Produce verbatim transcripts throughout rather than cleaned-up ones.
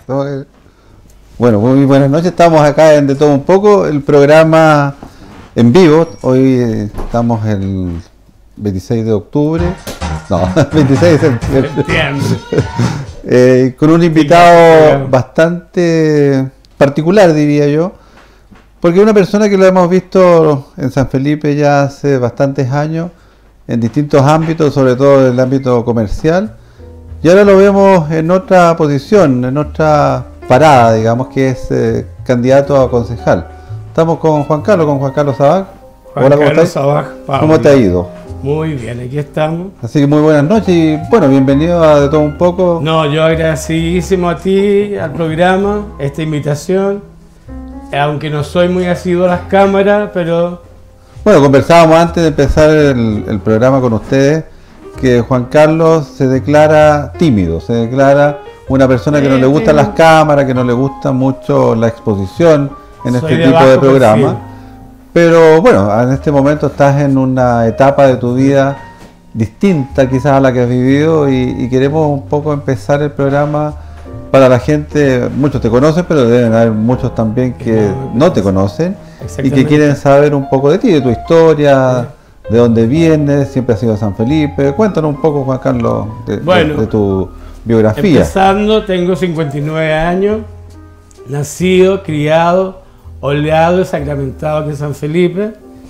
Bueno, muy buenas noches. Estamos acá en De Todo Un Poco, el programa en vivo. Hoy eh, estamos el veintiséis de octubre. No, veintiséis de septiembre. eh, con un invitado bastante particular, diría yo. Porque es una persona que lo hemos visto en San Felipe ya hace bastantes años, en distintos ámbitos, sobre todo en el ámbito comercial. Y ahora lo vemos en otra posición, en otra parada, digamos, que es eh, candidato a concejal. Estamos con Juan Carlos, con Juan Carlos Sabaj. Juan Hola, ¿cómo Carlos estás? Sabaj, Pablo. ¿Cómo te ha ido? Muy bien, aquí estamos. Así que muy buenas noches y bueno, bienvenido a De Todo Un Poco. No, yo agradecidísimo a ti, al programa, esta invitación, aunque no soy muy asiduo a las cámaras, pero... Bueno, conversábamos antes de empezar el, el programa con ustedes que Juan Carlos se declara tímido, se declara una persona que no le gustan las cámaras, que no le gusta mucho la exposición en este tipo de programa. Pero bueno, en este momento estás en una etapa de tu vida distinta quizás a la que has vivido y, y queremos un poco empezar el programa para la gente. Muchos te conocen, pero deben haber muchos también que no te conocen y que quieren saber un poco de ti, de tu historia, de dónde vienes, siempre has sido de San Felipe. Cuéntanos un poco, Juan Carlos, de, bueno, de, de tu biografía. Empezando, tengo cincuenta y nueve años, nacido, criado, oleado y sacramentado aquí en San Felipe.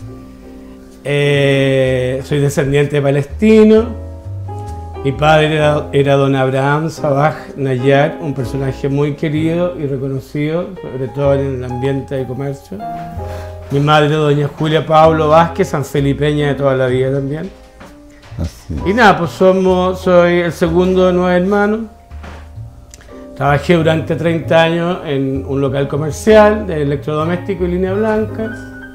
Eh, soy descendiente de palestino. Mi padre era, era don Abraham Sabaj Nayar, un personaje muy querido y reconocido, sobre todo en el ambiente de comercio. Mi madre, doña Julia Pablo Vázquez, sanfelipeña de toda la vida también. Así. Y nada, pues somos, soy el segundo de nueve hermanos. Trabajé durante treinta años en un local comercial de electrodoméstico y línea blanca.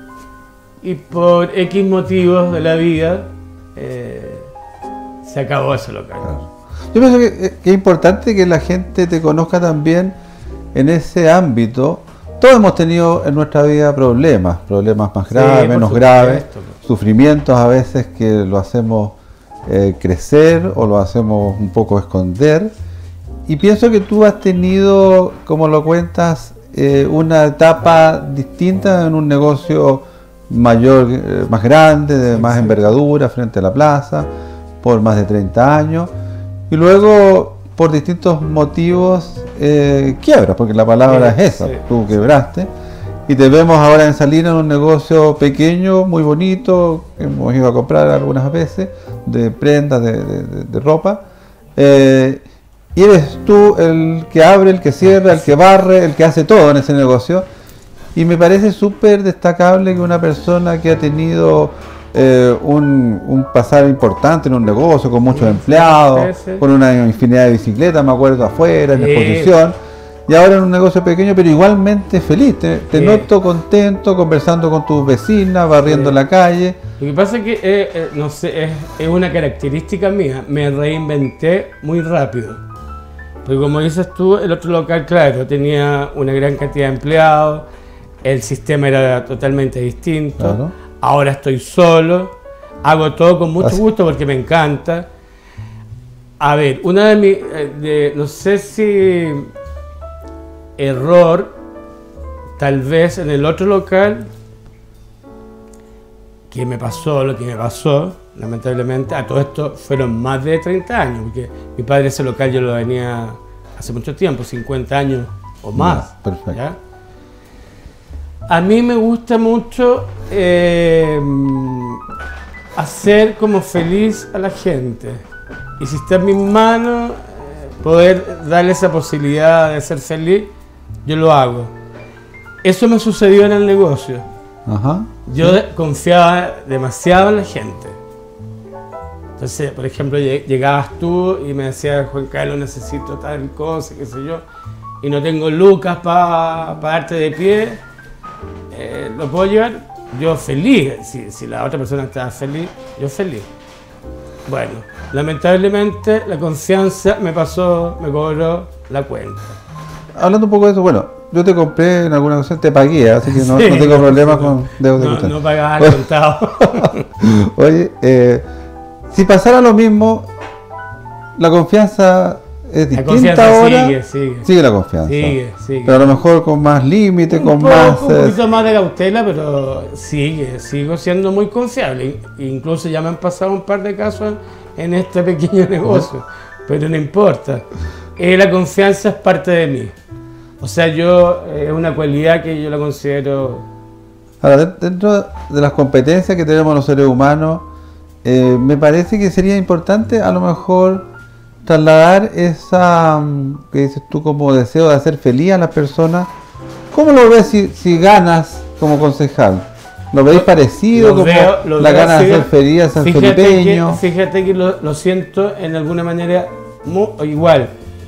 Y por X motivos de la vida, eh, se acabó ese local. Claro. Yo pienso que, que es importante que la gente te conozca también en ese ámbito. Todos hemos tenido en nuestra vida problemas, problemas más graves, sí, menos graves, sufrimientos a veces que lo hacemos eh, crecer o lo hacemos un poco esconder. Y pienso que tú has tenido, como lo cuentas, eh, una etapa distinta en un negocio mayor, eh, más grande, de más envergadura, frente a la plaza, por más de treinta años. Y luego, por distintos motivos, eh, quiebras, porque la palabra sí, es esa, sí, tú quebraste. Y te vemos ahora en Salinas en un negocio pequeño, muy bonito, que hemos ido a comprar algunas veces, de prendas, de, de, de, de ropa. Eh, y eres tú el que abre, el que cierra, el que barre, el que hace todo en ese negocio. Y me parece súper destacable que una persona que ha tenido eh, un, un pasar importante en un negocio, con muchos empleados, sí, sí, con una infinidad de bicicletas, me acuerdo, afuera, en sí, exposición, y ahora en un negocio pequeño, pero igualmente feliz. Te, te sí, noto contento, conversando con tus vecinas, barriendo sí, la calle. Lo que pasa es que, eh, eh, no sé, es, es una característica mía, me reinventé muy rápido. Porque como dices tú, el otro local, claro, tenía una gran cantidad de empleados, el sistema era totalmente distinto, claro. Ahora estoy solo, hago todo con mucho ¿Así? gusto porque me encanta. A ver, una de mis, de, no sé si error, tal vez en el otro local, que me pasó lo que me pasó, lamentablemente, a todo esto fueron más de treinta años, porque mi padre ese local yo lo venía hace mucho tiempo, cincuenta años o más. No, perfecto. ¿Ya? A mí me gusta mucho eh, hacer como feliz a la gente. Y si está en mis manos, eh, poder darle esa posibilidad de ser feliz, yo lo hago. Eso me sucedió en el negocio. Ajá, yo sí. confiaba demasiado en la gente. Entonces, por ejemplo, llegabas tú y me decías, Juan Carlos, necesito tal cosa, qué sé yo, y no tengo lucas para pa darte de pie. Eh, ¿Lo puedo llevar? Yo feliz, si, si la otra persona estaba feliz, yo feliz. Bueno, lamentablemente la confianza me pasó, me cobró la cuenta. Hablando un poco de eso, bueno, yo te compré en alguna ocasión, te pagué, así que no, sí, no tengo no, problemas no, con deuda de no, contado. No pagabas al contado. Oye, eh, si pasara lo mismo, la confianza es distinta ahora. Sigue, sigue. Sigue la confianza. Sigue, sigue. Pero a lo mejor con más límite, con poco, más... Un poquito más de cautela, pero sigue, sigo siendo muy confiable. Incluso ya me han pasado un par de casos en este pequeño negocio, pero no importa. Eh, la confianza es parte de mí. O sea, yo es eh, una cualidad que yo la considero... Ahora, dentro de las competencias que tenemos los seres humanos, eh, me parece que sería importante a lo mejor trasladar esa, que dices tú, como deseo de hacer feliz a las personas. ¿Cómo lo ves si, si ganas como concejal? ¿Lo veis parecido? Lo como veo, lo la veo, ganas de hacer feliz a San Felipeño. Que, fíjate que lo, lo siento en alguna manera muy, igual.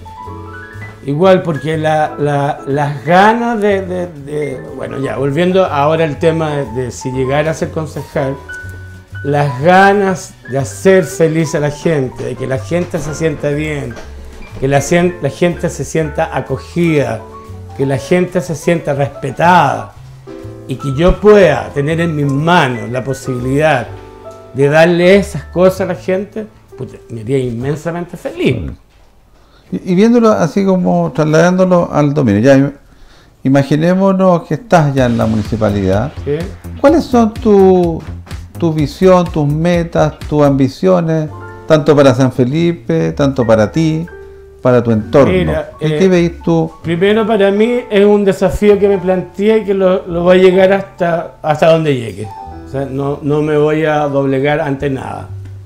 Igual, porque la, la, las ganas de, de, de... Bueno, ya, volviendo ahora al tema de, de si llegara a ser concejal, las ganas de hacer feliz a la gente, de que la gente se sienta bien, que la, la gente se sienta acogida, que la gente se sienta respetada y que yo pueda tener en mis manos la posibilidad de darle esas cosas a la gente, pues me haría inmensamente feliz. Y, y viéndolo así como trasladándolo al dominio, ya imaginémonos que estás ya en la municipalidad. ¿Sí? ¿Cuáles son tus tu visión, tus metas, tus ambiciones, tanto para San Felipe, tanto para ti, para tu entorno? Mira, ¿Y eh, qué veis tú? Primero, para mí es un desafío que me planteé y que lo, lo voy a llegar hasta, hasta donde llegue. O sea, no, no me voy a doblegar ante nada.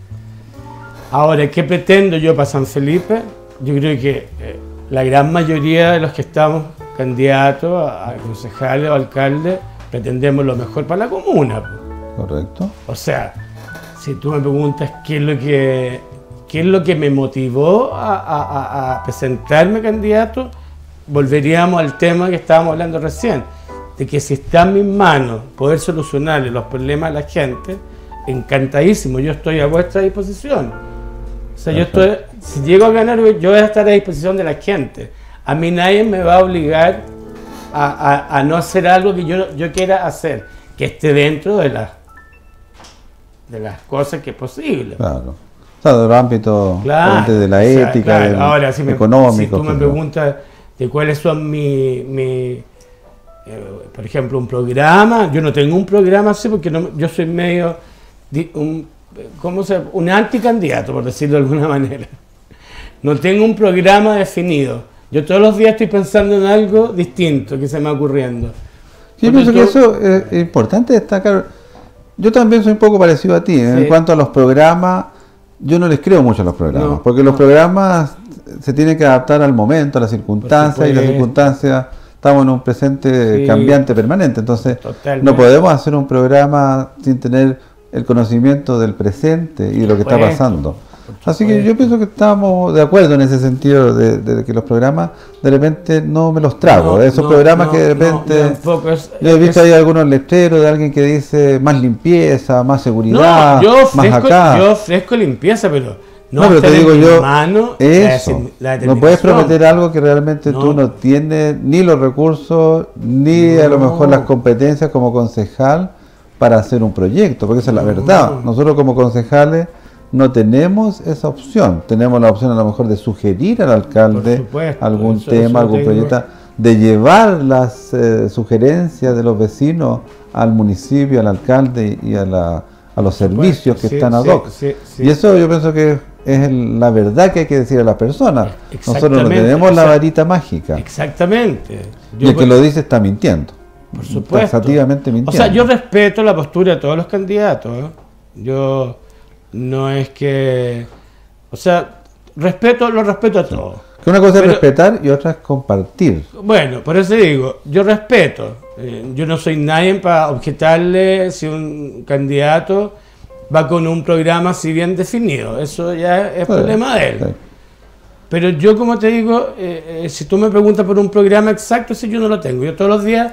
Ahora, ¿qué pretendo yo para San Felipe? Yo creo que eh, la gran mayoría de los que estamos candidatos a, a concejales o alcaldes pretendemos lo mejor para la comuna. Correcto. O sea, si tú me preguntas qué es lo que, qué es lo que me motivó a, a, a presentarme candidato, volveríamos al tema que estábamos hablando recién, de que si está en mis manos poder solucionarle los problemas a la gente, encantadísimo, yo estoy a vuestra disposición. O sea, yo estoy, si llego a ganar, yo voy a estar a disposición de la gente. A mí nadie me va a obligar a, a, a no hacer algo que yo, yo quiera hacer, que esté dentro de las de las cosas que es posible. Claro. O sea, del ámbito claro, de la ética, o sea, claro. del Ahora, si me, económico. Si tú me preguntas de cuáles son mi, mi eh, por ejemplo, un programa, yo no tengo un programa así porque no, yo soy medio, un, ¿cómo se llama? Un anticandidato, por decirlo de alguna manera. No tengo un programa definido. Yo todos los días estoy pensando en algo distinto que se me va ocurriendo. Yo pienso que eso es importante destacar. Yo también soy un poco parecido a ti, ¿eh? Sí. En cuanto a los programas, yo no les creo mucho a los programas, no, porque no. los programas se tienen que adaptar al momento, a las circunstancias, y las circunstancias, estamos en un presente sí. cambiante permanente, entonces Totalmente. no podemos hacer un programa sin tener el conocimiento del presente y de lo que está pasando. Así que yo pienso que estamos de acuerdo en ese sentido de, de que los programas de repente no me los trago. No, Esos no, tampoco que de repente... No, no, es, yo he visto es, ahí algunos letreros de alguien que dice más limpieza, más seguridad, no, yo ofrezco, más acá. Yo ofrezco limpieza, pero no, no pero te digo yo, mano eso, la no puedes prometer algo que realmente no. tú no tienes ni los recursos, ni no. a lo mejor las competencias como concejal para hacer un proyecto, porque esa es la verdad. Nosotros como concejales no tenemos esa opción, tenemos la opción a lo mejor de sugerir al alcalde supuesto, algún eso, tema, eso algún tengo. proyecto, de llevar las eh, sugerencias de los vecinos al municipio, al alcalde y a, la, a los servicios que sí, están ad hoc. Sí, sí, sí. Y eso yo pienso que es el, la verdad que hay que decir a las personas. Nosotros no tenemos la varita mágica. Exactamente. Yo y el que lo dice está mintiendo. Por supuesto. Taxativamente mintiendo. O sea, yo respeto la postura de todos los candidatos. ¿eh? Yo... No es que... O sea, respeto, lo respeto a todos. Que una cosa pero, es respetar y otra es compartir. Bueno, por eso digo, yo respeto. Eh, yo no soy nadie para objetarle si un candidato va con un programa así bien definido. Eso ya es sí, problema de él. Sí. Pero yo, como te digo, eh, eh, si tú me preguntas por un programa exacto, si yo no lo tengo. Yo todos los días...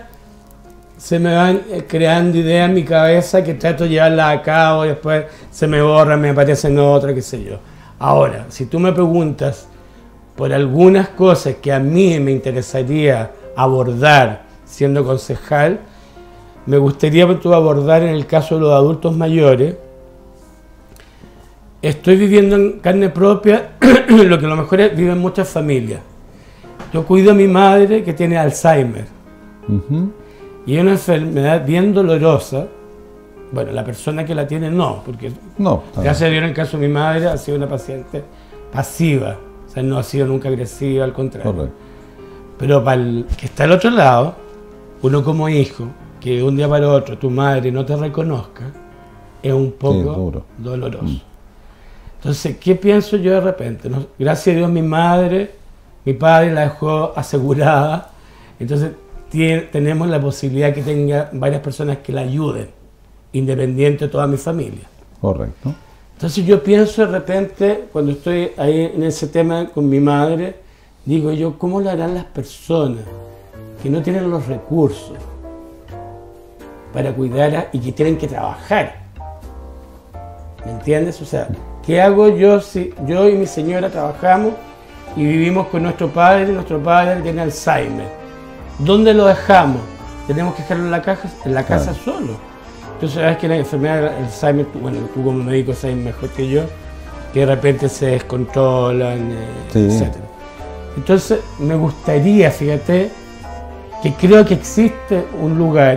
se me van creando ideas en mi cabeza que trato de llevarlas a cabo y después se me borran, me aparecen otras, qué sé yo. Ahora, si tú me preguntas por algunas cosas que a mí me interesaría abordar siendo concejal, me gustaría tú abordar en el caso de los adultos mayores estoy viviendo en carne propia lo que a lo mejor es, viven muchas familias. Yo cuido a mi madre que tiene Alzheimer. Uh-huh. Y es una enfermedad bien dolorosa. Bueno, la persona que la tiene no, porque no, gracias a Dios en el caso de mi madre ha sido una paciente pasiva, o sea, no ha sido nunca agresiva, al contrario. Correcto. Pero para el que está al otro lado, uno como hijo, que un día para otro tu madre no te reconozca, es un poco sí, doloroso. Mm. Entonces, ¿qué pienso yo de repente? No, gracias a Dios mi madre, mi padre la dejó asegurada, entonces tiene, tenemos la posibilidad que tenga varias personas que la ayuden, independiente de toda mi familia. Correcto. Entonces yo pienso de repente, cuando estoy ahí en ese tema con mi madre, digo yo, ¿cómo lo harán las personas que no tienen los recursos para cuidar a, y que tienen que trabajar? ¿Me entiendes? O sea, ¿qué hago yo si yo y mi señora trabajamos y vivimos con nuestro padre? Nuestro padre tiene Alzheimer. ¿Dónde lo dejamos? Tenemos que dejarlo en la, caja, en la casa claro. solo. Tú sabes que la enfermedad del Alzheimer, bueno, tú como médico sabes mejor que yo, que de repente se descontrolan, eh, sí. etcétera. Entonces, me gustaría, fíjate, que creo que existe un lugar,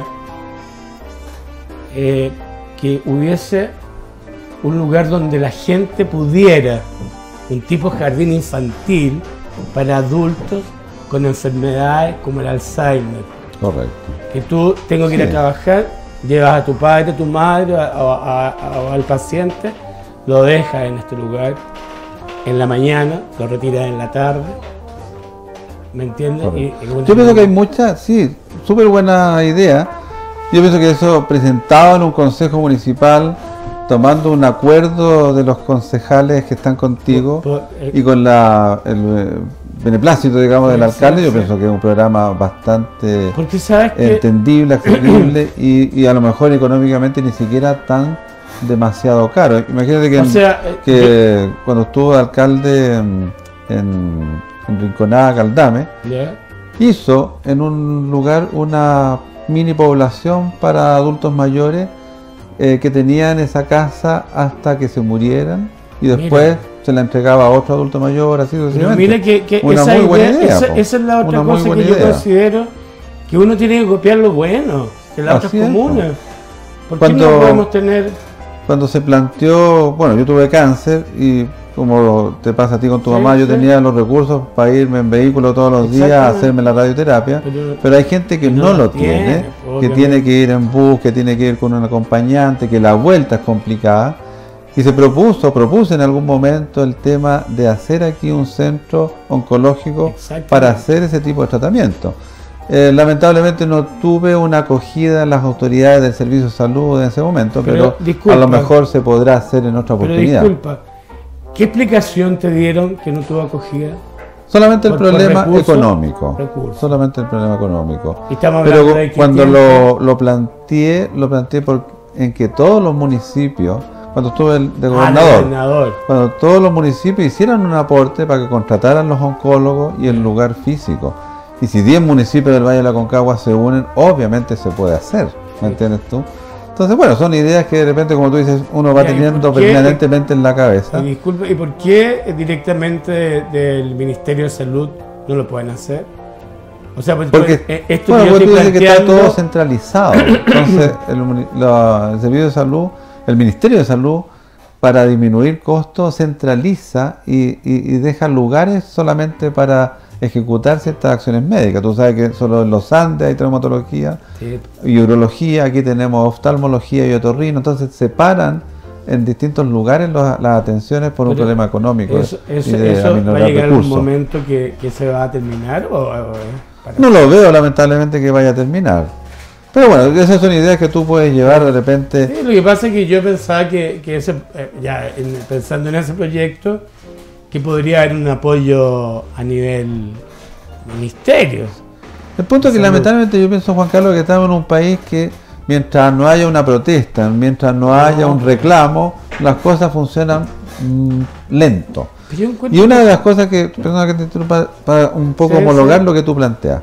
eh, que hubiese un lugar donde la gente pudiera, un tipo jardín infantil para adultos con enfermedades como el Alzheimer. Correcto. Que tú tengo que ir sí. a trabajar, llevas a tu padre, a tu madre, o al paciente, lo dejas en este lugar en la mañana, lo retiras en la tarde. ¿Me entiendes? Y, y Yo pienso que hay muchas, sí, súper buena idea. Yo pienso que eso presentado en un consejo municipal, tomando un acuerdo de los concejales que están contigo por, por, eh, y con la, el beneplácito, digamos, del alcalde, yo pienso que es un programa bastante ¿sabes entendible, accesible y, y a lo mejor económicamente ni siquiera tan demasiado caro. Imagínate que, o sea, que eh, cuando estuvo alcalde en, en, en Rinconada, Caldame, yeah. hizo en un lugar una mini población para adultos mayores eh, que tenían esa casa hasta que se murieran y después Mira. se la entregaba a otro adulto mayor, así sucesivamente. Mira que, que una esa muy idea, buena idea. Esa, esa es la otra una cosa que yo idea. considero que uno tiene que copiar lo bueno de las otras comunas. ¿Por cuando, qué no podemos tener...? Cuando se planteó, bueno, yo tuve cáncer y como te pasa a ti con tu sí, mamá, yo sí. tenía los recursos para irme en vehículo todos los días a hacerme la radioterapia, pero, pero hay gente que no, no lo tiene, tiene que tiene que ir en bus, que tiene que ir con un acompañante, que la vuelta es complicada. Y se propuso, propuse en algún momento el tema de hacer aquí un centro oncológico para hacer ese tipo de tratamiento. Eh, lamentablemente no tuve una acogida en las autoridades del Servicio de Salud en ese momento, pero, pero disculpa, a lo mejor se podrá hacer en otra oportunidad. Pero disculpa, ¿qué explicación te dieron que no tuvo acogida? Solamente el por, problema por recursos, económico. Recursos. Solamente el problema económico. ¿Y estamos pero de cuando lo, lo planteé, lo planteé por, en que todos los municipios, cuando estuve de gobernador, ah, gobernador, cuando todos los municipios hicieran un aporte para que contrataran los oncólogos y el lugar físico. Y si diez municipios del Valle de la Concagua se unen, obviamente se puede hacer, ¿me entiendes tú? Entonces, bueno, son ideas que de repente, como tú dices, uno va teniendo permanentemente en la cabeza. Y disculpe, ¿y por qué directamente del Ministerio de Salud no lo pueden hacer? O sea, pues, porque esto bueno, que yo tú dices planteando... que está todo centralizado. Entonces, el, la, el Servicio de Salud, el Ministerio de Salud, para disminuir costos, centraliza y, y, y deja lugares solamente para ejecutar ciertas acciones médicas. Tú sabes que solo en los Andes hay traumatología sí. y urología, aquí tenemos oftalmología y otorrino, entonces separan en distintos lugares los, las atenciones por Pero un problema económico. Eso, eso, y de eso va a llegar recursos. un momento que, que se va a terminar o, o para no lo veo lamentablemente que vaya a terminar. Pero bueno, esas son ideas que tú puedes llevar de repente. Sí, lo que pasa es que yo pensaba que, que ese, ya en, pensando en ese proyecto, que podría haber un apoyo a nivel ministerio. El punto es que lamentablemente yo pienso, Juan Carlos, que estamos en un país que mientras no haya una protesta, mientras no haya no. un reclamo, las cosas funcionan mmm, lento. Y una de las cosas que, perdona que te interrumpa, para un poco sí, homologar sí. lo que tú planteas.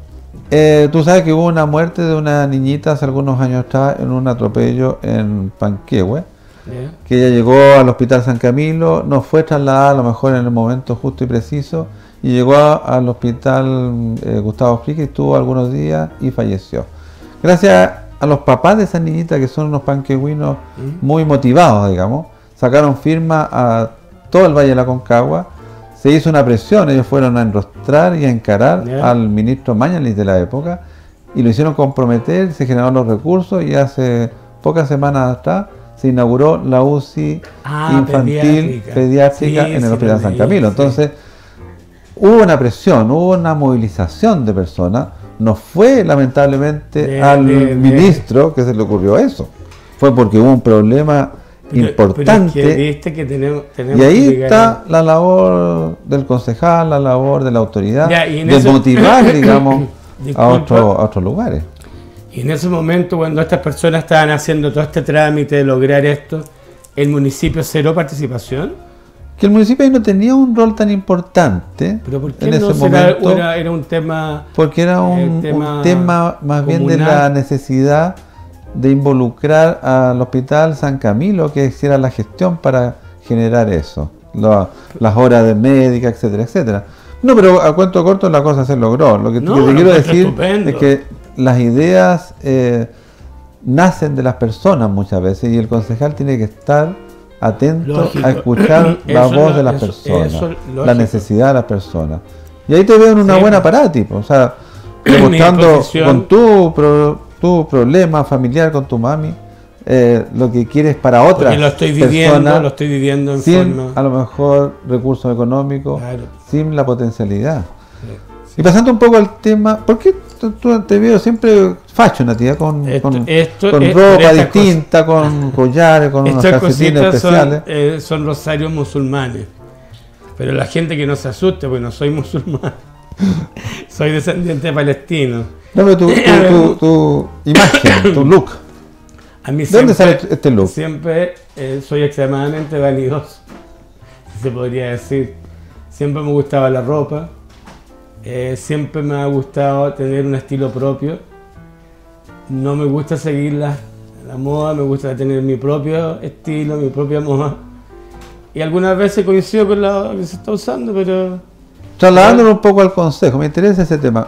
Eh, tú sabes que hubo una muerte de una niñita hace algunos años atrás en un atropello en Panquehue. Yeah. que ella llegó al Hospital San Camilo, no fue trasladada a lo mejor en el momento justo y preciso, y llegó a, al Hospital eh, Gustavo Fricke, estuvo algunos días y falleció. Gracias a los papás de esa niñita, que son unos panquehuinos mm. muy motivados, digamos, sacaron firma a todo el Valle de la Concagua, se hizo una presión, ellos fueron a enrostrar y a encarar yeah. al ministro Mañalich de la época, y lo hicieron comprometer, se generaron los recursos, y hace pocas semanas atrás se inauguró la U C I ah, infantil pediátrica, pediátrica sí, en el sí, Hospital San Camilo. Entonces, sí. hubo una presión, hubo una movilización de personas. No fue lamentablemente de, al de, ministro de... que se le ocurrió eso. Fue porque hubo un problema pero, importante. Pero es que viste que tenemos, tenemos y ahí que está la labor del concejal, la labor de la autoridad, ya, de eso... motivar, digamos, a, otro, a otros lugares. Y en ese momento, cuando estas personas estaban haciendo todo este trámite de lograr esto, ¿el municipio cero participación? Que el municipio ahí no tenía un rol tan importante. ¿Pero por qué en no ese momento, era, era un tema? Porque era un tema, un tema más comunal. Bien de la necesidad de involucrar al Hospital San Camilo, que hiciera la gestión para generar eso, lo, las horas de médica, etcétera, etcétera. No, pero a cuento corto la cosa se logró. Lo que, no, que te quiero decir estupendo. es que las ideas eh, nacen de las personas muchas veces, y el concejal tiene que estar atento lógico. a escuchar la eso voz lo, de las eso, personas, eso, la necesidad de las personas. Y ahí te veo en una sí. buena parátipo, o sea, demostrando con tu, pro, tu problema familiar, con tu mami, eh, lo que quieres para otras lo estoy viviendo, personas, lo estoy viviendo en sin forma... a lo mejor recursos económicos, claro. sin la potencialidad. Sí, sí. Y pasando un poco al tema, ¿por qué tú, tú te veo siempre fashion a ti, con, esto, con, esto, con es, ropa distinta, cosa, con collares, con unos calcetines especiales? Son, eh, son rosarios musulmanes, pero la gente que no se asuste, porque no soy musulmán, soy descendiente de palestinos. No, pero tu, tu, tu, tu imagen, tu look. A mí ¿De dónde sale este look? Siempre eh, soy extremadamente vanidoso, si se podría decir. Siempre me gustaba la ropa. Eh, siempre me ha gustado tener un estilo propio. No me gusta seguir la, la moda, me gusta tener mi propio estilo, mi propia moda. Y algunas veces coincido con lo que se está usando, pero... Trasladándolo un poco al consejo, me interesa ese tema.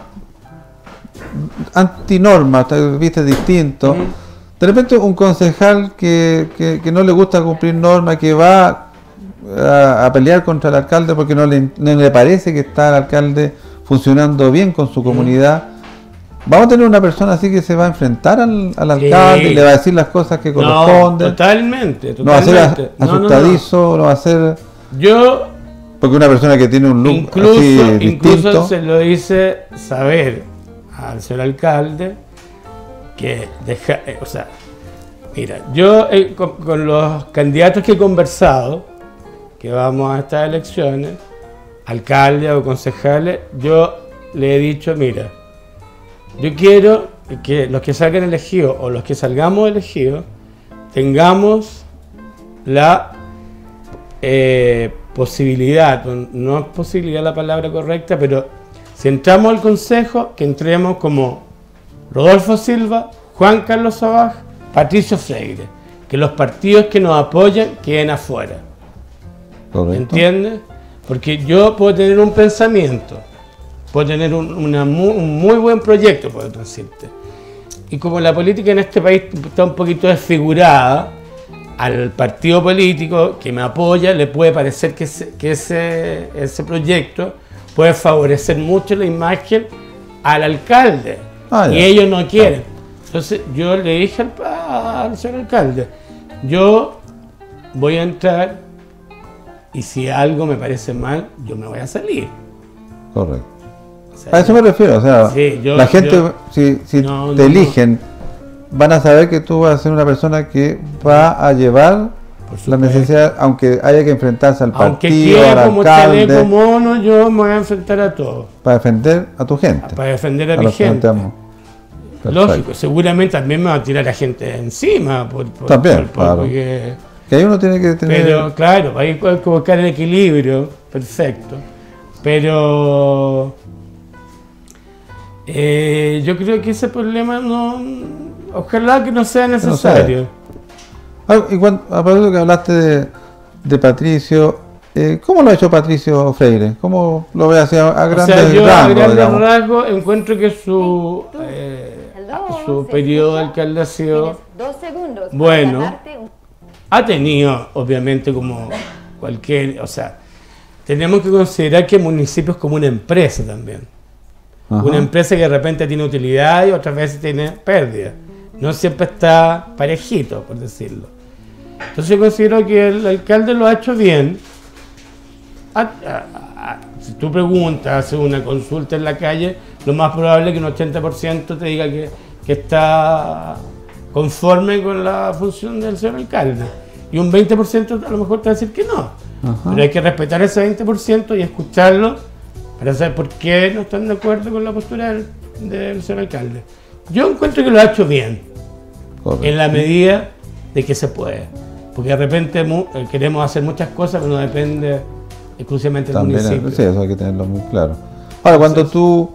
Antinorma, viste, distinto. Mm. De repente un concejal que, que, que no le gusta cumplir normas, que va a, a pelear contra el alcalde porque no le, no le parece que está el alcalde funcionando bien con su comunidad. Vamos a tener una persona así que se va a enfrentar al, al alcalde, sí. y le va a decir las cosas que corresponden. No, totalmente, totalmente. No va a ser asustadizo, no, no, no. no va a ser... Yo... Porque una persona que tiene un look incluso, así incluso distinto... se lo hice saber al señor alcalde que deja... Eh, o sea, mira, yo eh, con, con los candidatos que he conversado, que vamos a estas elecciones, alcaldes o concejales, yo le he dicho, mira, yo quiero que los que salgan elegidos o los que salgamos elegidos tengamos la eh, posibilidad, no es posibilidad la palabra correcta, pero si entramos al consejo, que entremos como Rodolfo Silva, Juan Carlos Sabaj, Patricio Freire, que los partidos que nos apoyan queden afuera. Correcto. ¿Entiendes? Porque yo puedo tener un pensamiento, puedo tener un, una muy, un muy buen proyecto, puedo decirte. Y como la política en este país está un poquito desfigurada, al partido político que me apoya le puede parecer que ese, que ese, ese proyecto puede favorecer mucho la imagen al alcalde. Ah, y ellos no quieren. Entonces yo le dije al, al señor alcalde, yo voy a entrar y si algo me parece mal, yo me voy a salir. Correcto. O sea, a eso me refiero, o sea, sí, yo, la gente, yo, si, si no, te no, eligen, no. van a saber que tú vas a ser una persona que va a llevar la necesidad, aunque haya que enfrentarse al aunque partido, quiera, al como alcalde. Chaleco mono, yo me voy a enfrentar a todos. Para defender a tu gente. Para defender a, a mi gente. Lógico, seguramente también me va a tirar a gente encima. Por, por, también, por, por, claro. Porque, que ahí uno tiene que tener... Pero claro, hay que buscar el equilibrio, perfecto. Pero eh, yo creo que ese problema no... Ojalá que no sea necesario. No sé. Ah, y cuando, a propósito que hablaste de, de Patricio, eh, ¿cómo lo ha hecho Patricio Freire? ¿Cómo lo ve hacia a grandes rasgos? O sea, yo rasgos, a grandes digamos? rasgos encuentro que su, eh, su periodo de alcalde ha sido bueno. Ha tenido, obviamente, como cualquier, o sea, tenemos que considerar que el municipio es como una empresa también. Ajá. Una empresa que de repente tiene utilidad y otras veces tiene pérdida. No siempre está parejito, por decirlo. Entonces yo considero que el alcalde lo ha hecho bien. A, a, a, si tú preguntas, haces una consulta en la calle, lo más probable es que un ochenta por ciento te diga que, que está conforme con la función del señor alcalde. Y un veinte por ciento a lo mejor te va a decir que no. Ajá. Pero hay que respetar ese veinte por ciento y escucharlo para saber por qué no están de acuerdo con la postura del, del señor alcalde. Yo encuentro que lo ha hecho bien, correcto, en la medida de que se puede. Porque de repente mu queremos hacer muchas cosas, pero no depende exclusivamente del municipio. Sí, eso hay que tenerlo muy claro. Ahora, cuando sí. tú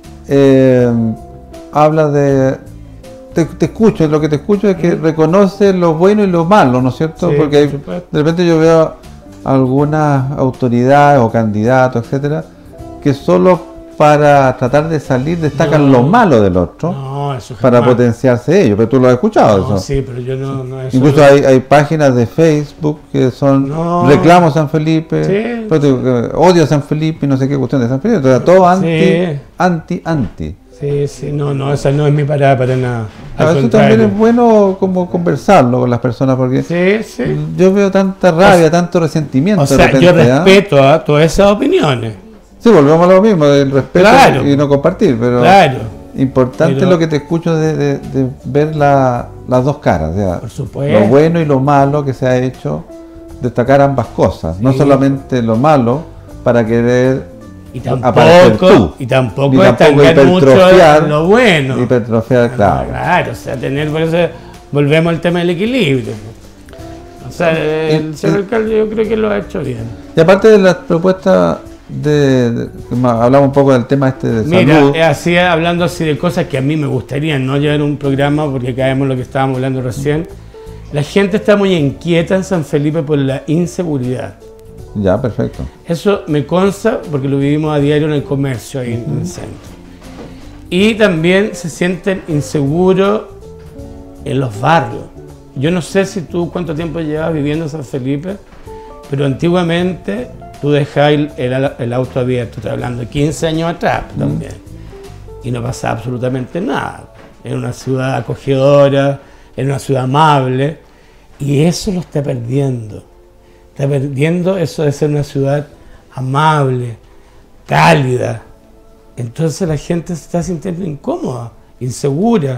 eh, hablas de... Te, te escucho, lo que te escucho es que reconoce lo bueno y lo malo, ¿no es cierto? Sí, porque hay, de repente yo veo algunas autoridades o candidatos, etcétera, que solo para tratar de salir destacan no, lo malo del otro, no, eso para jamás. potenciarse ellos. Pero tú lo has escuchado, no, eso. Sí, pero yo no, no eso Incluso no. Hay, hay páginas de Facebook que son no. reclamo San Felipe, sí, pero, sí. odio San Felipe y no sé qué cuestión de San Felipe, entonces, todo anti, sí. anti, anti. Sí, sí, no, no, esa no es mi parada para nada. A veces también es bueno como conversarlo con las personas, porque sí, sí. yo veo tanta rabia, o sea, tanto resentimiento. O sea, repente, yo respeto ¿eh? a todas esas opiniones. Sí, volvemos a lo mismo, el respeto claro. y no compartir, pero claro. importante pero, lo que te escucho de, de, de ver la, las dos caras, o sea, por supuesto. Lo bueno y lo malo que se ha hecho, destacar ambas cosas, sí. no solamente lo malo para querer y tampoco, tú, y tampoco estancar mucho lo bueno. Hipertrofiar, claro. Claro, o sea, tener, por eso volvemos al tema del equilibrio. O sea, el y, señor y, alcalde yo creo que lo ha hecho bien. Y aparte de las propuestas de, de, de hablamos un poco del tema este de Mira, salud. Mira, así, hablando así de cosas que a mí me gustaría no llevar un programa, porque caemos lo que estábamos hablando recién. La gente está muy inquieta en San Felipe por la inseguridad. Ya, perfecto. Eso me consta porque lo vivimos a diario en el comercio ahí uh-huh. en el centro. Y también se sienten inseguros en los barrios. Yo no sé si tú cuánto tiempo llevas viviendo en San Felipe, pero antiguamente tú dejabas el, el, el auto abierto, estoy hablando de quince años atrás uh-huh. también, y no pasaba absolutamente nada. Era una ciudad acogedora, era una ciudad amable, y eso lo está perdiendo. Está perdiendo eso de ser una ciudad amable, cálida. Entonces la gente se está sintiendo incómoda, insegura,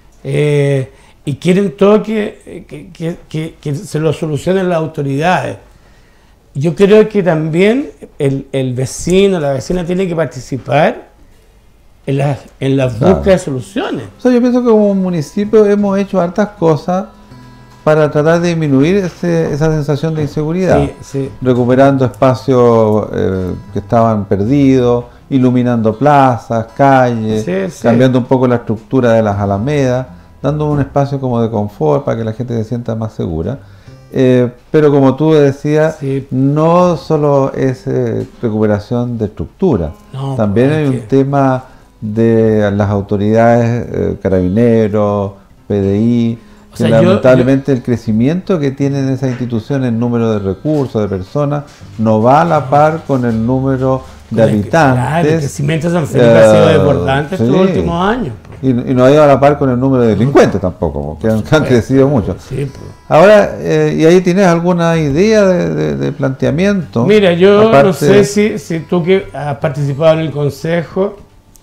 eh, y quieren todo que, que, que, que, que se lo solucionen las autoridades. Yo creo que también el, el vecino, la vecina tiene que participar en las en la claro. búsqueda de soluciones. O sea, yo pienso que como municipio hemos hecho hartas cosas para tratar de disminuir ese, esa sensación de inseguridad, sí, sí. recuperando espacios eh, que estaban perdidos, iluminando plazas, calles, sí, sí. cambiando un poco la estructura de las alamedas, dando un espacio como de confort para que la gente se sienta más segura. Eh, pero como tú decías, sí. no solo es eh, recuperación de estructura, no, también hay un tema de las autoridades, eh, carabineros, P D I, O sea, lamentablemente yo, yo, el crecimiento que tienen esas instituciones, el número de recursos, de personas, no va a la par con el número de el, habitantes. Claro, el crecimiento de San Felipe uh, ha sido desbordante sí. estos últimos años. Y, y no ha ido a la par con el número de delincuentes tampoco, que han, que han crecido mucho. Sí, pues. Ahora, eh, ¿y ahí tienes alguna idea de, de, de planteamiento? Mira, yo Aparte, no sé si, si tú que has participado en el consejo,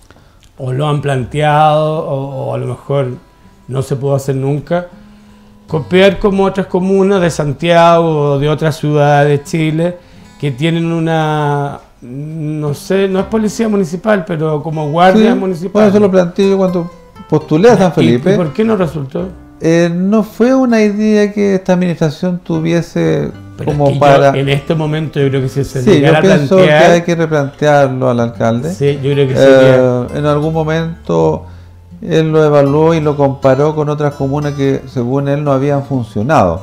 o lo han planteado, o, o a lo mejor no se pudo hacer nunca, copiar como otras comunas de Santiago o de otras ciudades de Chile que tienen una, no sé, no es policía municipal, pero como guardia sí, municipal. Bueno, eso lo planteé yo cuando postulé a San Felipe. ¿Y por qué no resultó? Eh, no fue una idea que esta administración tuviese pero como es que para... Yo, en este momento yo creo que si se sí, yo a pienso plantear... que hay que replantearlo al alcalde. Sí, yo creo que eh, sí. En algún momento... Él lo evaluó y lo comparó con otras comunas que según él no habían funcionado.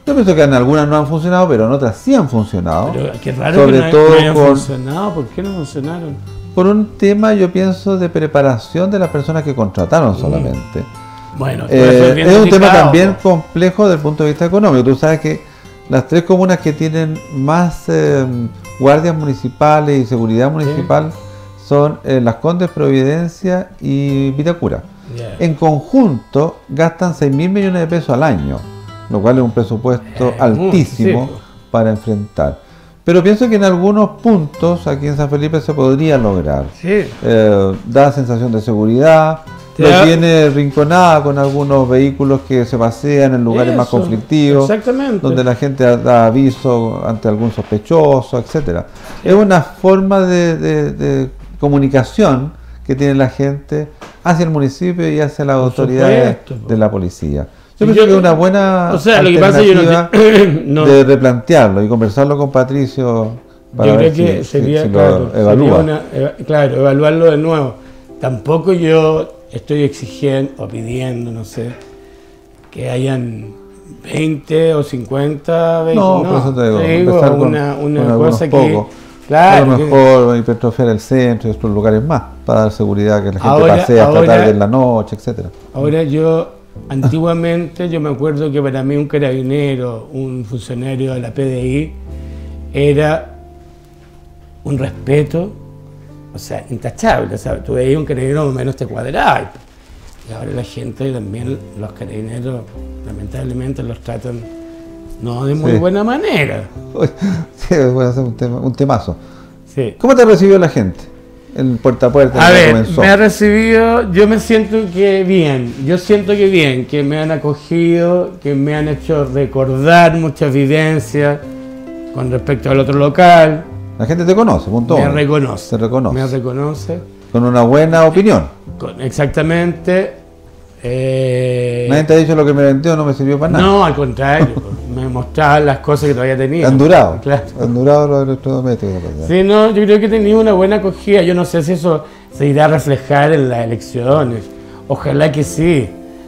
Yo pienso que en algunas no han funcionado, pero en otras sí han funcionado. Pero qué raro sobre que no, todo no hayan con, funcionado. ¿Por qué no funcionaron? Por un tema, yo pienso, de preparación de las personas que contrataron solamente. Mm. Bueno, eh, es un tema también po. complejo desde el punto de vista económico. Tú sabes que las tres comunas que tienen más eh, guardias municipales y seguridad municipal sí. son eh, Las Condes, Providencia y Vitacura. Yeah. En conjunto gastan seis mil millones de pesos al año, lo cual es un presupuesto eh, altísimo sí. para enfrentar. Pero pienso que en algunos puntos aquí en San Felipe se podría lograr. Sí. Eh, da sensación de seguridad, lo da... tiene rinconada con algunos vehículos que se pasean en lugares Eso, más conflictivos, donde la gente da aviso ante algún sospechoso, etcétera. Sí. Es una forma de, de, de comunicación que tiene la gente hacia el municipio y hacia las Por autoridades supuesto, de la policía. Yo pienso que es una buena o sea, alternativa lo que pasa no, no. de replantearlo y conversarlo con Patricio para yo ver creo que si, sería, si, si claro, lo evalúa. Sería una, eva, claro, evaluarlo de nuevo. Tampoco yo estoy exigiendo o pidiendo, no sé, que hayan veinte o cincuenta vehículos. No, por eso te digo, te digo empezar una, con, una con cosa pocos. que... Claro, a lo mejor hipertrofiar el centro y otros lugares más para dar seguridad que la gente ahora, pasea hasta ahora, tarde en la noche, etcétera. Ahora yo, antiguamente yo me acuerdo que para mí un carabinero, un funcionario de la P D I, era un respeto, o sea, intachable. O sea, tú veías un carabinero más o menos te cuadraba. Y ahora la gente también, los carabineros, lamentablemente los tratan no de muy sí. buena manera. Sí, voy a hacer un, tema, un temazo. Sí. ¿Cómo te recibió la gente? El puerta a puerta. A ver, comenzó. me ha recibido, yo me siento que bien, yo siento que bien, que me han acogido, que me han hecho recordar muchas vivencias con respecto al otro local. La gente te conoce, punto. Me reconoce. Te reconoce. Me reconoce. Con una buena opinión. Con, exactamente. Eh, Nadie te ha dicho lo que me vendió, no me sirvió para nada. No, al contrario, me mostraban las cosas que todavía tenía. Han durado, claro. han durado los electrodomésticos. Sí, no, yo creo que he tenido una buena acogida. Yo no sé si eso se irá a reflejar en las elecciones. Ojalá que sí,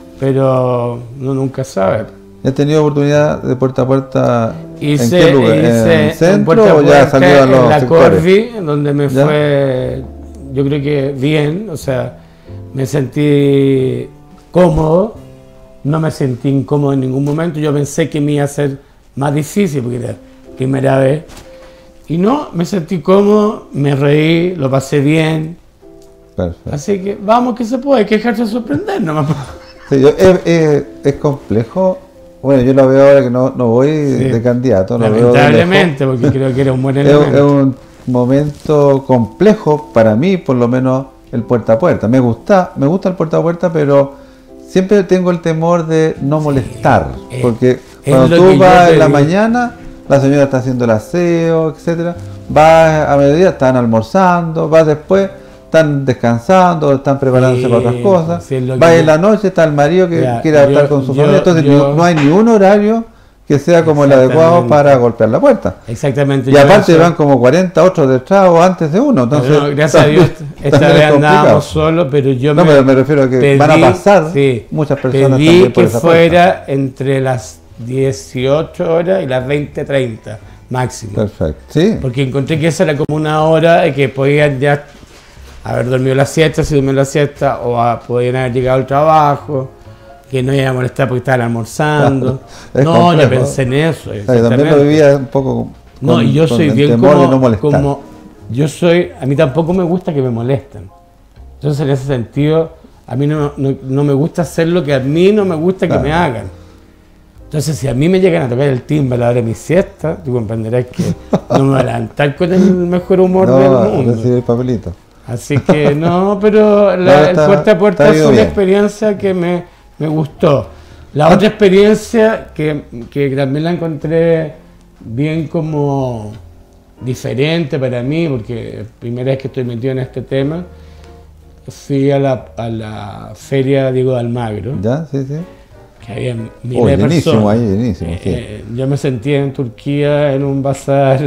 pero uno nunca sabe. ¿Has tenido oportunidad de puerta a puerta? Hice, ¿En qué lugar? Hice ¿En el centro puerta o ya salió a los en la sectores? Corvi, donde me ¿Ya? fue, yo creo que bien, o sea, me sentí cómodo. No me sentí incómodo en ningún momento. Yo pensé que me iba a ser más difícil porque era la primera vez. Y no, me sentí cómodo, me reí, lo pasé bien. Perfecto. Así que vamos que se puede, hay que dejarse sorprender nomás. Sí, yo, es, es, es complejo. Bueno, yo lo veo ahora que no, no voy sí. de candidato. Lo Lamentablemente, veo porque creo que era un buen elemento. Es, es un momento complejo para mí, por lo menos el puerta a puerta. Me gusta, me gusta el puerta a puerta, pero siempre tengo el temor de no molestar, sí, porque es, cuando es tú vas en la digo. mañana, la señora está haciendo el aseo, etcétera, vas a mediodía, están almorzando, vas después, están descansando, están preparándose sí, para otras cosas, sí, vas en la noche, está el marido que ya, quiere estar con su yo, familia, entonces yo, no hay ni un horario que sea como el adecuado para golpear la puerta. Exactamente. Y aparte eso... van como cuarenta otros detrás o antes de uno. Entonces, no, gracias a Dios, esta vez andábamos solos, pero yo no, me... pero me refiero a que pedí, van a pasar sí, muchas personas pedí también por que esa fuera puerta. Entre las dieciocho horas y las veinte treinta máximo. Perfecto, sí. Porque encontré que esa era como una hora que podían ya haber dormido la siesta, si durmieron la siesta, o a, podían haber llegado al trabajo, que no iba a molestar porque estaban almorzando. No, complejo. Yo pensé en eso. Sí, también lo vivía un poco con, no, y yo con soy el bien temor como, de no molestar. Como, yo soy, a mí tampoco me gusta que me molesten. Entonces en ese sentido, a mí no, no, no me gusta hacer lo que a mí no me gusta claro. que me hagan. Entonces si a mí me llegan a tocar el timbre a la hora de mi siesta, tú comprenderás que no me voy a levantar con el mejor humor no, del mundo. Recibir el papelito. Así que no, pero la, está, el puerta a puerta es una bien. experiencia que me, me gustó. La otra experiencia que, que también la encontré bien como diferente para mí, porque es la primera vez que estoy metido en este tema, fui a la, a la feria Diego de Almagro. Ya, sí, sí. Que había miles oh, de llenísimo, personas. Ahí, llenísimo, sí. eh, yo me sentía en Turquía en un bazar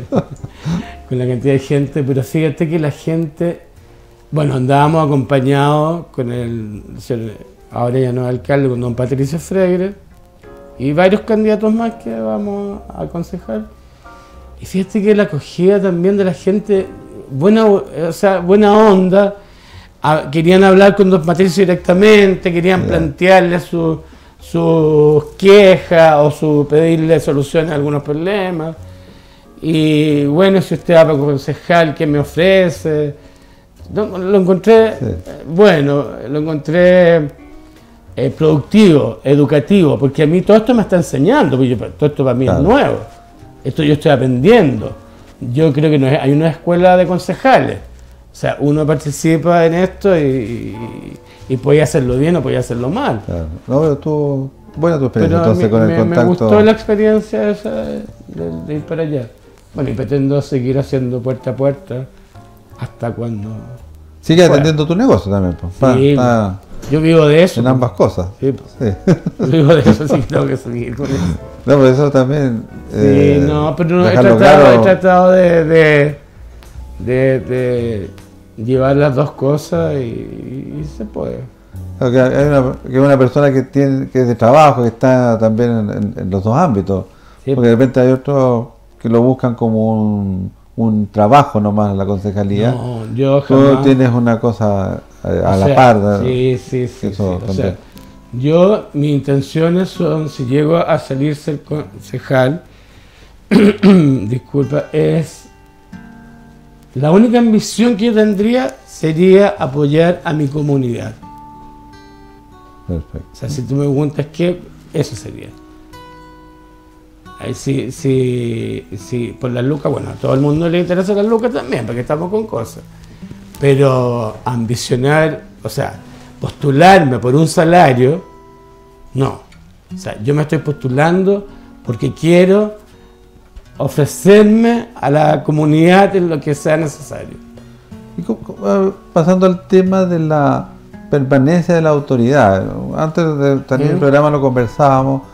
con la cantidad de gente, pero fíjate que la gente, bueno, andábamos acompañados con el, ahora ya no es alcalde, con don Patricio Freire, y varios candidatos más que vamos a aconsejar. Y fíjate que la acogida también de la gente, buena, o sea, buena onda, a, querían hablar con don Patricio directamente, querían yeah. plantearle sus su quejas o su pedirle soluciones a algunos problemas. Y bueno, si usted va para concejal, ¿qué me ofrece? No, lo encontré, sí. bueno, lo encontré eh, productivo, educativo, porque a mí todo esto me está enseñando, porque yo, todo esto para mí claro. es nuevo, esto yo estoy aprendiendo. Yo creo que no es, hay una escuela de concejales, o sea, uno participa en esto y, y, y puede hacerlo bien o puede hacerlo mal. Claro. No, pero tú, buena tu experiencia pero entonces me, con el me, contacto. Me gustó la experiencia esa de, de, de ir para allá. Bueno, y pretendo seguir haciendo puerta a puerta hasta cuando... Sigue atendiendo tu negocio también, pues. Pa, sí, pa, yo vivo de eso. En ambas cosas. Sí, sí. Yo vivo de eso, sí que tengo que seguir con eso. No, por eso también... Eh, sí, no, pero no, he, tratado, claro. he tratado de, de, de, de llevar las dos cosas y, y se puede. Claro, que hay una, que una persona que tiene que es de trabajo, que está también en, en, en los dos ámbitos. Sí. Porque de repente hay otros que lo buscan como un, un trabajo nomás en la concejalía. No, yo jamás. Tú tienes una cosa a, a la sea, par. Sí, sí, sí. Eso sí. O sea, yo, mis intenciones son, si llego a salir ser concejal, disculpa, es la única ambición que yo tendría sería apoyar a mi comunidad. Perfecto. O sea, si tú me preguntas qué, eso sería. Si, si, si por las lucas, bueno, a todo el mundo le interesa las lucas también, porque estamos con cosas. Pero ambicionar, o sea, postularme por un salario, no. O sea, yo me estoy postulando porque quiero ofrecerme a la comunidad en lo que sea necesario. Y pasando al tema de la permanencia de la autoridad, antes de tener el programa lo conversábamos.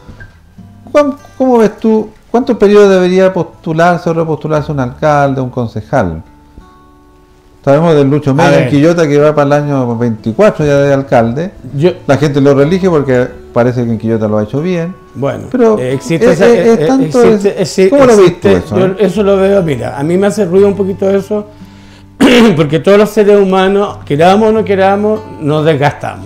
¿Cómo ves tú, cuántos periodos debería postularse o repostularse un alcalde, un concejal? Sabemos del Lucho Mena en Quillota que va para el año veinticuatro ya de alcalde. Yo, la gente lo reelige porque parece que en Quillota lo ha hecho bien. Bueno, pero existe, es, esa, es, es tanto existe, es, existe, ¿cómo lo ves tú eso? Yo, eh? Eso lo veo, mira, a mí me hace ruido un poquito eso, porque todos los seres humanos, queramos o no queramos, nos desgastamos.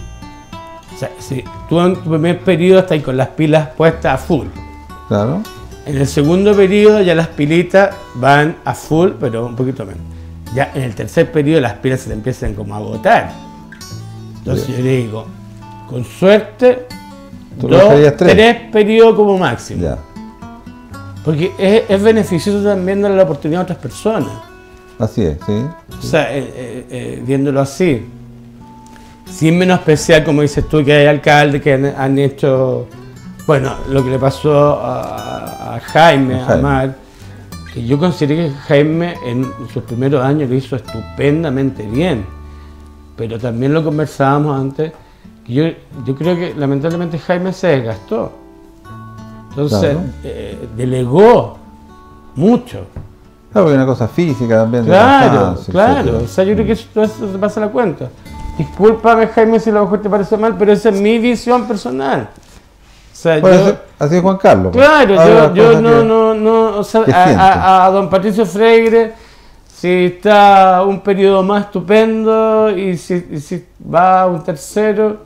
O sea, si tú en tu primer periodo estás con las pilas puestas a full. Claro. En el segundo periodo ya las pilitas van a full, pero un poquito menos. Ya en el tercer periodo las pilas se te empiezan como a agotar. Entonces sí. Yo le digo, con suerte, dos, tres? tres periodos como máximo. Ya. Porque es, es beneficioso también darle la oportunidad a otras personas. Así es, sí. O sea, eh, eh, eh, viéndolo así. Sin menospreciar, como dices tú, que hay alcaldes que han, han hecho, bueno, lo que le pasó a, a Jaime, a Amar, que yo considero que Jaime en sus primeros años lo hizo estupendamente bien, pero también lo conversábamos antes, que yo, yo creo que lamentablemente Jaime se desgastó, entonces claro. eh, delegó mucho. Claro, porque hay una cosa física también. Claro, de claro, etcétera. O sea, yo creo que eso, eso se pasa la cuenta. Discúlpame, Jaime, si a lo mejor te parece mal, pero esa es mi visión personal. O sea, bueno, yo, así es Juan Carlos. Claro, yo, yo no, que, no, no, o sea, a, a, a don Patricio Freire, si está un periodo más estupendo y si, y si va a un tercero,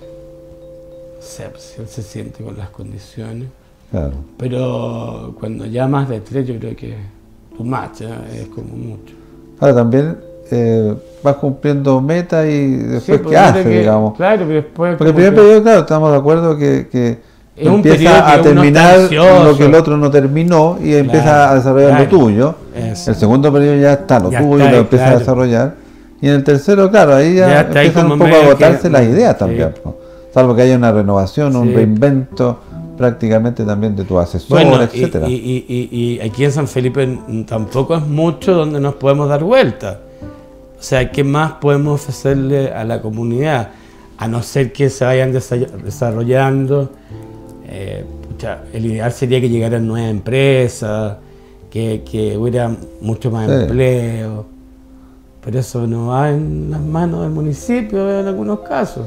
o sea, si él se siente con las condiciones. Claro. Pero cuando ya más de tres, yo creo que tu match ¿eh? Es como mucho. Ahora también eh, vas cumpliendo metas y después sí, qué haces, que, digamos. Claro, pero después... Porque el primer que... periodo, claro, estamos de acuerdo que, que es empieza a terminar lo que el otro no terminó y empieza claro, a desarrollar claro, lo tuyo. Eso. El segundo periodo ya está lo ya tuyo está, y lo empieza claro. a desarrollar. Y en el tercero, claro, ahí ya, ya empiezan un poco a agotarse que... las ideas también. Sí. Salvo que haya una renovación, sí. un reinvento prácticamente también de tu asesor, bueno, etcétera. Y, y, y, y aquí en San Felipe tampoco es mucho donde nos podemos dar vuelta. O sea, ¿qué más podemos ofrecerle a la comunidad? A no ser que se vayan desarrollando. Eh, pucha, el ideal sería que llegaran nuevas empresas, que, que hubiera mucho más sí. empleo. Pero eso no va en las manos del municipio en algunos casos. Sí,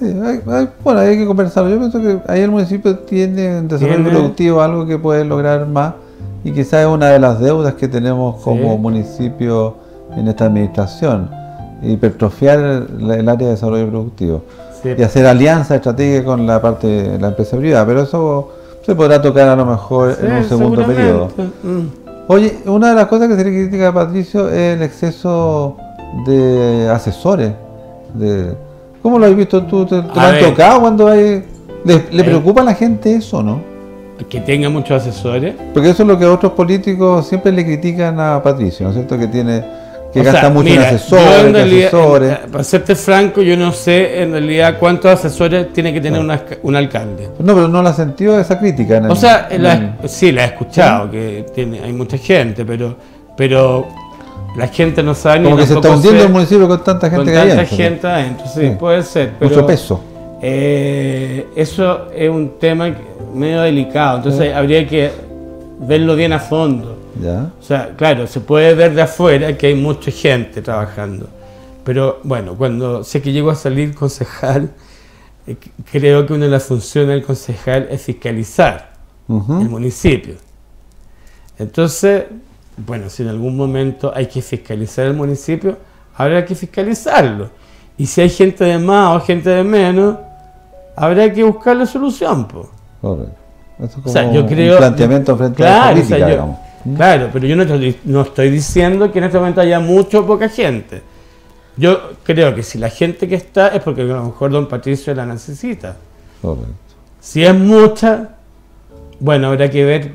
Sí, hay, hay, bueno, hay que conversarlo. Yo pienso que ahí el municipio tiene en desarrollo ¿Tiene? productivo algo que puede lograr más y quizás es una de las deudas que tenemos como Sí. municipio en esta administración, hipertrofiar el, el área de desarrollo productivo Sí. y hacer alianzas estratégicas con la parte de la empresa privada, pero eso se podrá tocar a lo mejor Sí, en un segundo periodo. Mm. Oye, una de las cosas que se le critica a Patricio es el exceso de asesores. De, ¿Cómo lo has visto tú? ¿Te, te lo han tocado cuando hay...? ¿Le, le preocupa a la gente eso, no? Que tenga muchos asesores. Porque eso es lo que otros políticos siempre le critican a Patricio, ¿no es cierto? Que tiene que O gasta sea, mucho mira, en asesores, yo en que realidad, asesores. en- para serte franco, yo no sé en realidad cuántos asesores tiene que tener Ah. una- un alcalde. No, pero no la ha sentido esa crítica. En el, O sea, en la- el- sí, la he escuchado, que tiene, hay mucha gente, pero, pero la gente no sabe ni como que se está tampoco hundiendo sé el municipio con tanta con gente que hay tanta adentro. gente adentro. Sí, Sí. puede ser, pero Mucho peso. eh, eso es un tema que- medio delicado, entonces Sí. habría que verlo bien a fondo. Ya. O sea, claro, se puede ver de afuera que hay mucha gente trabajando. Pero bueno, cuando sé que llego a salir concejal, eh, c- creo que una de las funciones del concejal es fiscalizar Ujú. el municipio. Entonces, bueno, si en algún momento hay que fiscalizar el municipio, habrá que fiscalizarlo. Y si hay gente de más o gente de menos, habrá que buscarle solución, po. Correcto. Eso es como O sea, yo creo, un planteamiento frente a la claro, política, o sea, yo- digamos. ¿Mm? claro, pero yo no estoy, no estoy diciendo que en este momento haya mucha o poca gente. Yo creo que si la gente que está es porque a lo mejor don Patricio la necesita. Correcto. Si es mucha, bueno, habrá que ver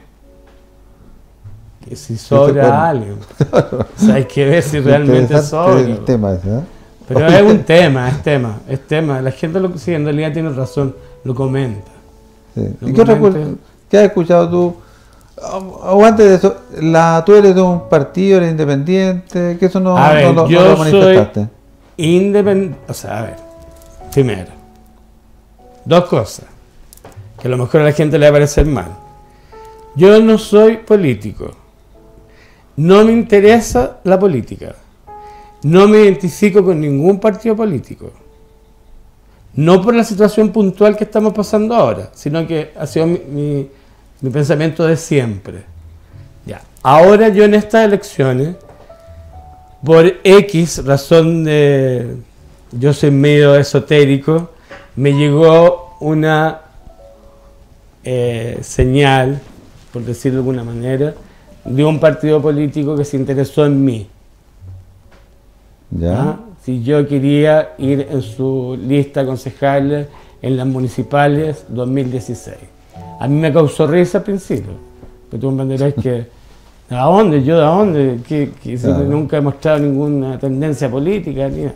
que si sobra bueno. alguien. O sea, hay que ver si realmente Interesante sobra. el tema ese, ¿eh? Pero es un tema, es tema, es tema. La gente lo que sí, en realidad tiene razón, lo comenta. Sí. Lo ¿Y qué, otra comenta. cu- qué has escuchado tú? O o antes de eso, la, tú eres de un partido, eres independiente, que eso no, A ver, no lo, no yo lo manifestaste. soy independiente. O sea, a ver, primero, dos cosas que a lo mejor a la gente le va a parecer mal. Yo no soy político, no me interesa la política, no me identifico con ningún partido político. No por la situación puntual que estamos pasando ahora, sino que ha sido mi, mi- mi pensamiento de siempre. Ya. Ahora yo en estas elecciones, por X razón de... Yo soy medio esotérico, me llegó una eh, señal, por decirlo de alguna manera, de un partido político que se interesó en mí. ¿Ya? ¿Ah? Si yo quería ir en su lista concejales en las municipales dos mil dieciséis. A mí me causó risa al principio, pero tú me entenderás que ¿a dónde? ¿Yo de dónde? Que, que si Claro. nunca he mostrado ninguna tendencia política. Ni nada.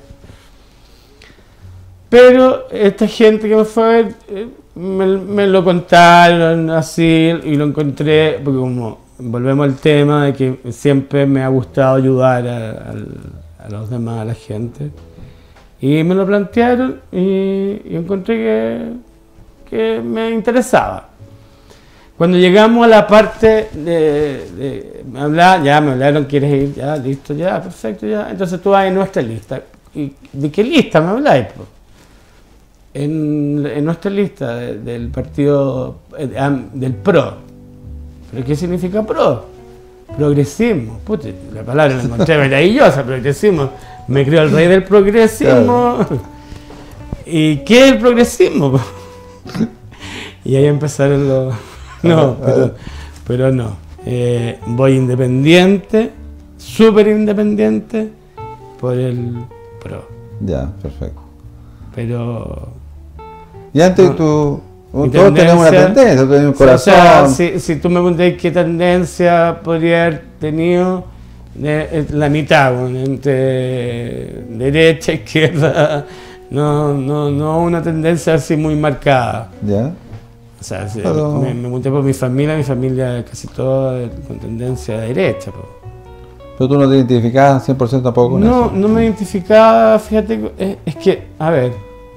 Pero esta gente que me fue a ver, eh, me, me lo contaron así y lo encontré, porque como volvemos al tema de que siempre me ha gustado ayudar a, a- a los demás, a la gente. Y me lo plantearon y, y encontré que, que me interesaba. Cuando llegamos a la parte de, de me habla- ya me hablaron, ¿quieres ir? Ya, listo, ya, perfecto, ya. Entonces tú vas en nuestra lista. ¿Y de qué lista me habláis? Po? En, en nuestra lista de- del partido, eh, am- del PRO. ¿Pero qué significa PRO? Progresismo. Puta, la palabra la encontré maravillosa, progresismo. Me creo el rey del progresismo. ¿Y qué es el progresismo? Y ahí empezaron los... No, pero, pero no. Eh, voy independiente, súper independiente, por el PRO. Ya, perfecto. Pero... Y antes No. tú, Mi todos tenemos una tendencia- tendencia, tú tienes un corazón. O sea, si, si tú me preguntas qué tendencia podría haber tenido, eh, es la mitad, bueno, entre derecha, izquierda, no, no, no una tendencia así muy marcada. Ya, O sea, si Pero- me, me pregunté por mi familia, mi familia casi toda con tendencia derecha. Po. pero tú no te identificabas cien por ciento tampoco con No, eso. no me identificaba, fíjate, es, es que, a ver,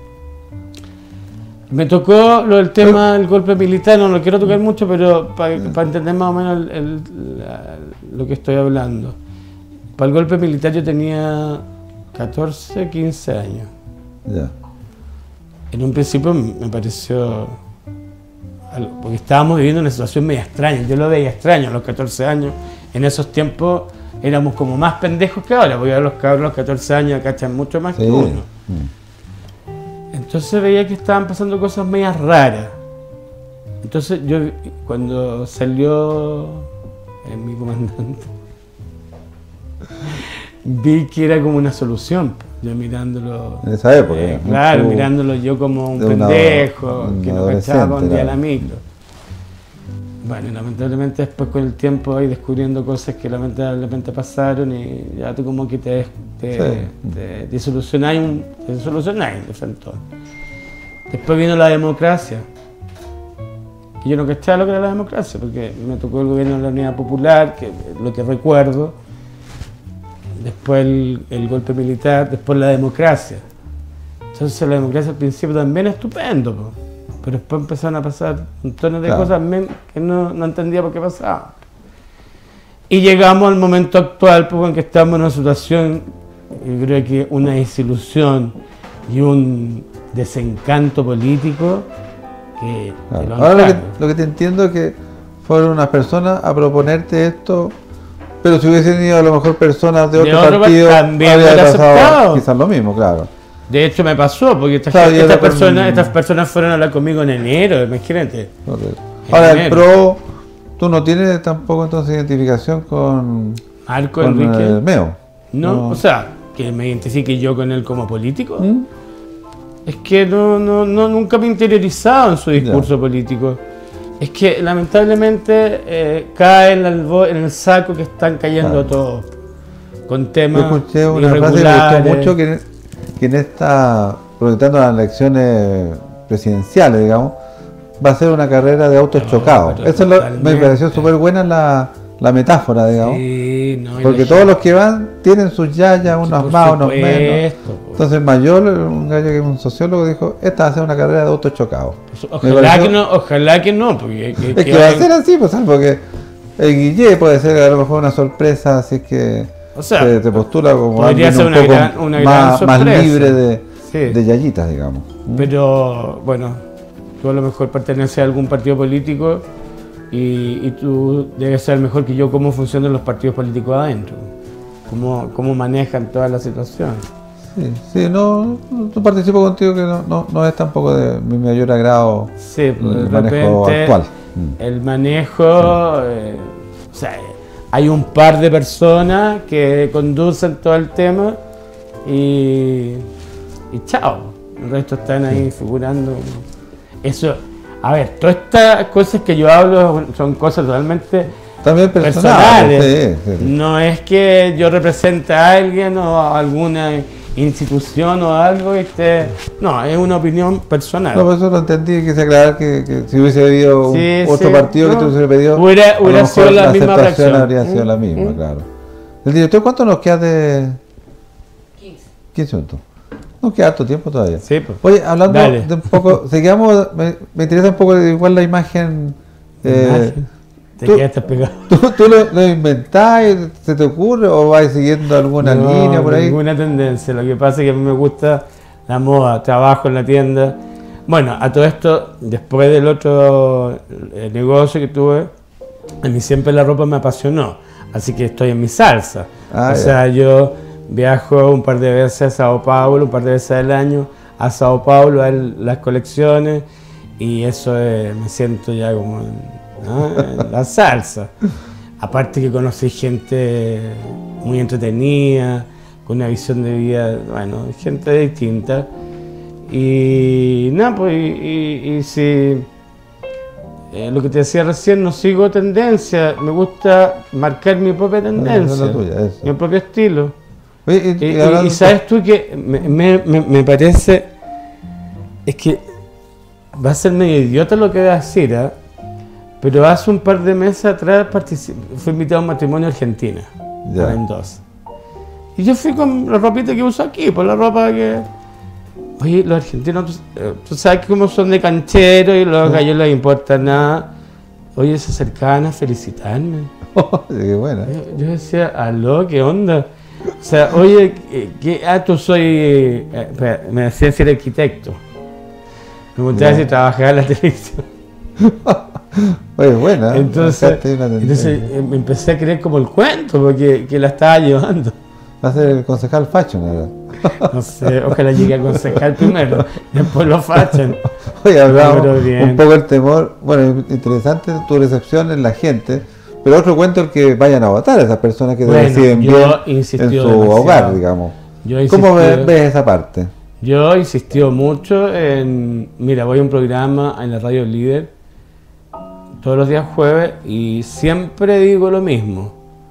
me tocó lo del tema del golpe militar, no lo quiero tocar mucho, pero para entender más o menos el- el- la- lo que estoy hablando. Para el golpe militar yo tenía catorce, quince años. Ya, en un principio me pareció algo, porque estábamos viviendo una situación media extraña, yo lo veía extraño a los catorce años, en esos tiempos éramos como más pendejos que ahora, porque ahora los cabros a los catorce años cachan mucho más sí. que uno. Entonces veía que estaban pasando cosas medias raras. Entonces yo, cuando salió eh, mi comandante, vi que era como una solución. Yo mirándolo. En esa época. Eh, claro, mirándolo yo como un pendejo, una, que no cachaba con día la micro. Bueno, lamentablemente después con el tiempo ahí descubriendo cosas que lamentablemente pasaron y ya tú como que te, te, sí. te, te solucionáis un, te solucionáis de frente. Después vino la democracia. Y yo no cachaba lo que era la democracia, porque me tocó el gobierno de la Unidad Popular, que es lo que recuerdo. Después el, el golpe militar, después la democracia. Entonces la democracia al principio también es estupendo, po. Pero después empezaron a pasar montones de claro. cosas que no, no entendía por qué pasaban. Y llegamos al momento actual, pues, en que estamos en una situación, yo creo que una desilusión y un desencanto político que... Claro. que Ahora lo que, lo que te entiendo es que fueron unas personas a proponerte esto, pero si hubiesen ido a lo mejor personas de, de otro, otro partido, también habría pasado aceptado. Quizás lo mismo, claro. De hecho me pasó, porque estas, claro, estas, personas, con... estas personas fueron a hablar conmigo en enero, imagínate. Okay. Ahora en el PRO, tú no tienes tampoco entonces identificación con, Marco con Enrique. el Meo. No, no, o sea, que me identifique yo con él como político. ¿Mm? Es que no, no, no, nunca me he interiorizado en su discurso ya. político. Es que lamentablemente eh, cae en el, en el saco que están cayendo claro. todos. Con temas Yo escuché una frase que me gustó mucho que que en esta, proyectando las elecciones presidenciales, digamos, va a ser una carrera de autos no, chocados. Eso lo, me pareció súper buena la, la metáfora, digamos. Sí, no, porque todos los que van tienen sus yayas, unos sí, más, unos menos. Entonces Mayor, un gallo que es un sociólogo, dijo, esta va a ser una carrera de autos chocados. Ojalá, pareció, que no, ojalá que no, porque... Que, es que, que va a ser así, pues, porque el Guille puede ser a lo mejor una sorpresa, así que... O sea, te, te postula como podría ser un una, poco gran, una más, gran más libre de, sí. de yayitas, digamos. Pero bueno, tú a lo mejor perteneces a algún partido político y, y tú debes saber mejor que yo cómo funcionan los partidos políticos adentro, cómo, cómo manejan toda la situación. Sí, sí, no, no participo contigo que no, no, no es tampoco de mi mayor agrado sí, pues el manejo actual. El manejo, sí. eh, o sea, hay un par de personas que conducen todo el tema y, y chao, el resto están ahí figurando. Eso, a ver, todas estas cosas que yo hablo son cosas totalmente también personales. personales. Sí, sí. No es que yo represente a alguien o a alguna institución o algo, este, no, es una opinión personal. No, por eso lo entendí, quise aclarar que, que si hubiese habido sí, otro sí, partido no, que te hubiese pedido, hubiera, hubiera sido la, la misma reacción. Habría sido ¿Mm? la misma, ¿Mm? claro. El director, ¿cuánto nos queda de...? quince. quince minutos. Nos queda harto tiempo todavía. Sí, pues. Oye, hablando Dale. de un poco, seguimos, me, me interesa un poco igual la imagen... Eh, Te ¿Tú, quedaste pegado. ¿Tú, tú lo, lo inventás, se te ocurre o vas siguiendo alguna no, línea por ahí? Ninguna tendencia, lo que pasa es que a mí me gusta la moda, trabajo en la tienda. Bueno, a todo esto, después del otro negocio que tuve, a mí siempre la ropa me apasionó, así que estoy en mi salsa. Ah, o ya. sea, yo viajo un par de veces a Sao Paulo, un par de veces al año, a Sao Paulo a ver las colecciones y eso es, me siento ya como... ¿no? La salsa. Aparte que conocí gente muy entretenida, con una visión de vida, bueno, gente distinta. Y nada, pues, y, y, y si eh, lo que te decía recién, no sigo tendencia, me gusta marcar mi propia tendencia, no, tuya, mi propio estilo. Oye, y, y, y, y sabes tú que me, me, me parece, es que va a ser medio idiota lo que voy a decir, ¿eh? Pero hace un par de meses atrás fui invitado a un matrimonio argentino, yeah. en Mendoza. Y yo fui con la ropita que uso aquí, por la ropa que... Oye, los argentinos, tú, tú sabes cómo son de cancheros y los gallos no les importa nada. Oye, se acercaban a felicitarme. Oh, qué buena. Yo, yo decía, aló, ¿qué onda? O sea, oye, ¿qué? Ah, tú soy... Eh, me decía si era arquitecto. preguntaba si trabajaba en la televisión. Pues buena. Entonces, entonces me empecé a creer como el cuento, porque que la estaba llevando. Va a ser el concejal facho, ¿no? No sé, ojalá llegue a concejal primero, después lo fachan. Oye, hablamos un poco el temor. Bueno, interesante tu recepción en la gente, pero otro cuento es que vayan a votar esas personas que bueno, deciden bien en su demasiado. hogar, digamos. Yo ¿Cómo ves, ves esa parte? Yo he insistido mucho en, mira, voy a un programa en la Radio Líder todos los días jueves y siempre digo lo mismo.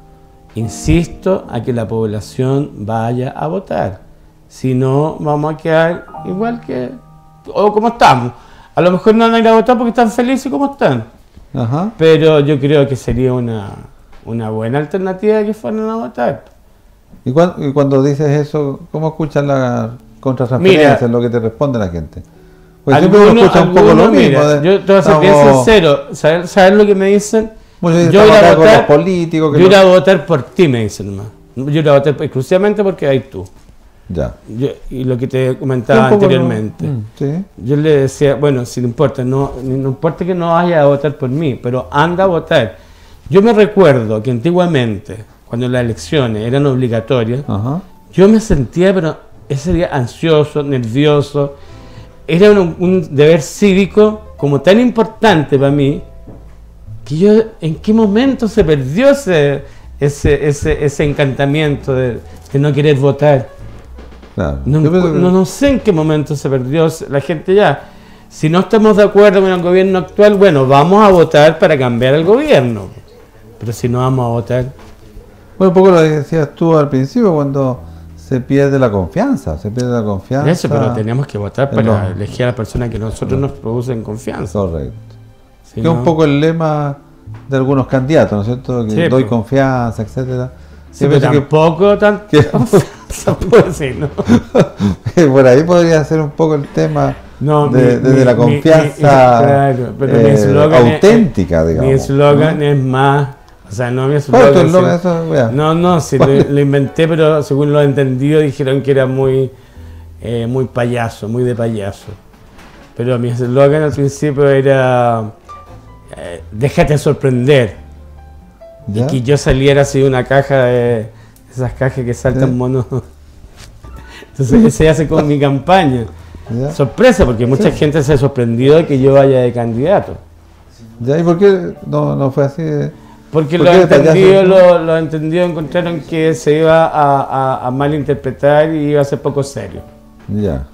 Insisto a que la población vaya a votar. Si no, vamos a quedar igual que, o como estamos. A lo mejor no van a ir a votar porque están felices como están. Ajá. Pero yo creo que sería una, una buena alternativa que fueran a votar. ¿Y cuando, y cuando dices eso, cómo escuchas la contratransferencia, lo que te responde la gente? Pues siempre uno escucha un poco lo mismo. Mira, de, yo te voy a ser bien sincero. ¿Sabes saber lo que me dicen? Bueno, yo iré a votar, con los políticos, que yo no... iré a votar por ti, me dicen nomás. Yo iré a votar exclusivamente porque hay tú. Ya. Yo, y lo que te comentaba anteriormente. No, ¿sí? Yo le decía, bueno, si no importa, no, no importa que no vayas a votar por mí, pero anda a votar. Yo me recuerdo que antiguamente, cuando las elecciones eran obligatorias, Ajá. yo me sentía, pero ese día ansioso, nervioso. Era un, un deber cívico como tan importante para mí, que yo, ¿en qué momento se perdió ese, ese, ese, ese encantamiento de, de no querer votar? Claro. No, no, no sé en qué momento se perdió la gente ya. Si no estamos de acuerdo con el gobierno actual, bueno, vamos a votar para cambiar el gobierno. Pero si no vamos a votar... Bueno, un poco lo decías tú al principio, cuando se pierde la confianza, se pierde la confianza. Eso, pero tenemos que votar para no. elegir a las personas que nosotros nos producen confianza. Correcto. Si que no... es un poco el lema de algunos candidatos, ¿no es cierto? Que sí, doy pero... confianza, etcétera. Sí, pero tampoco tan... que... sí, ¿no? Por ahí podría ser un poco el tema no, de, mi, de, de la mi, confianza mi, claro, pero eh, mi eslogan auténtica, es, digamos. Mi eslogan ¿no? es más... O sea, no mi eslogan... Si, eso, no, no, si lo, lo inventé, pero según lo he entendido dijeron que era muy, eh, muy payaso, muy de payaso. Pero mi eslogan al principio era... Eh, déjate sorprender. ¿Ya? Y que yo saliera así de una caja de esas cajas que saltan ¿sí? monos. Entonces ese hace con mi campaña. ¿Ya? Sorpresa, porque mucha sí. gente se ha sorprendido de que yo vaya de candidato. ¿Ya? ¿Y por qué no, no fue así? De... Porque ¿Por los entendidos lo, lo entendido encontraron que se iba a, a, a malinterpretar y iba a ser poco serio. Ya.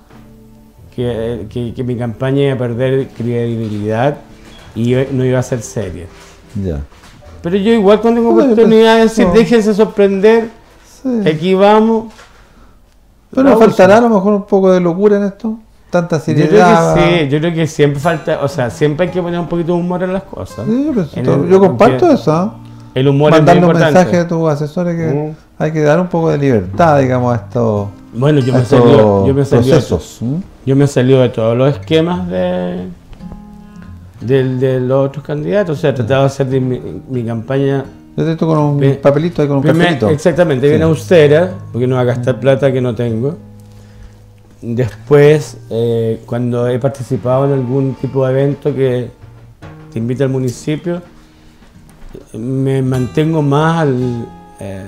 Que, que, que mi campaña iba a perder credibilidad y no iba a ser seria. Ya. Pero yo igual cuando tengo oportunidad de decir, no. déjense sorprender, sí. aquí vamos. Pero nos faltará a lo mejor un poco de locura en esto, tanta seriedad. Yo creo que sí, yo creo que siempre falta, o sea, siempre hay que poner un poquito de humor en las cosas. Sí, pero yo comparto eso. El humor Mandarle es muy un importante. mensaje a tus asesores que mm. hay que dar un poco de libertad, digamos, a estos, bueno, yo a me estos salió, yo me salió procesos. De, ¿Mm? Yo me salió de todos los esquemas de... De, de los otros candidatos, o sea, trataba de hacer de mi, mi campaña. Yo te estoy con un bien, papelito ahí con un primer, papelito. Exactamente, sí. bien austera, porque no va a gastar plata que no tengo. Después, eh, cuando he participado en algún tipo de evento que te invita al municipio, me mantengo más al, eh,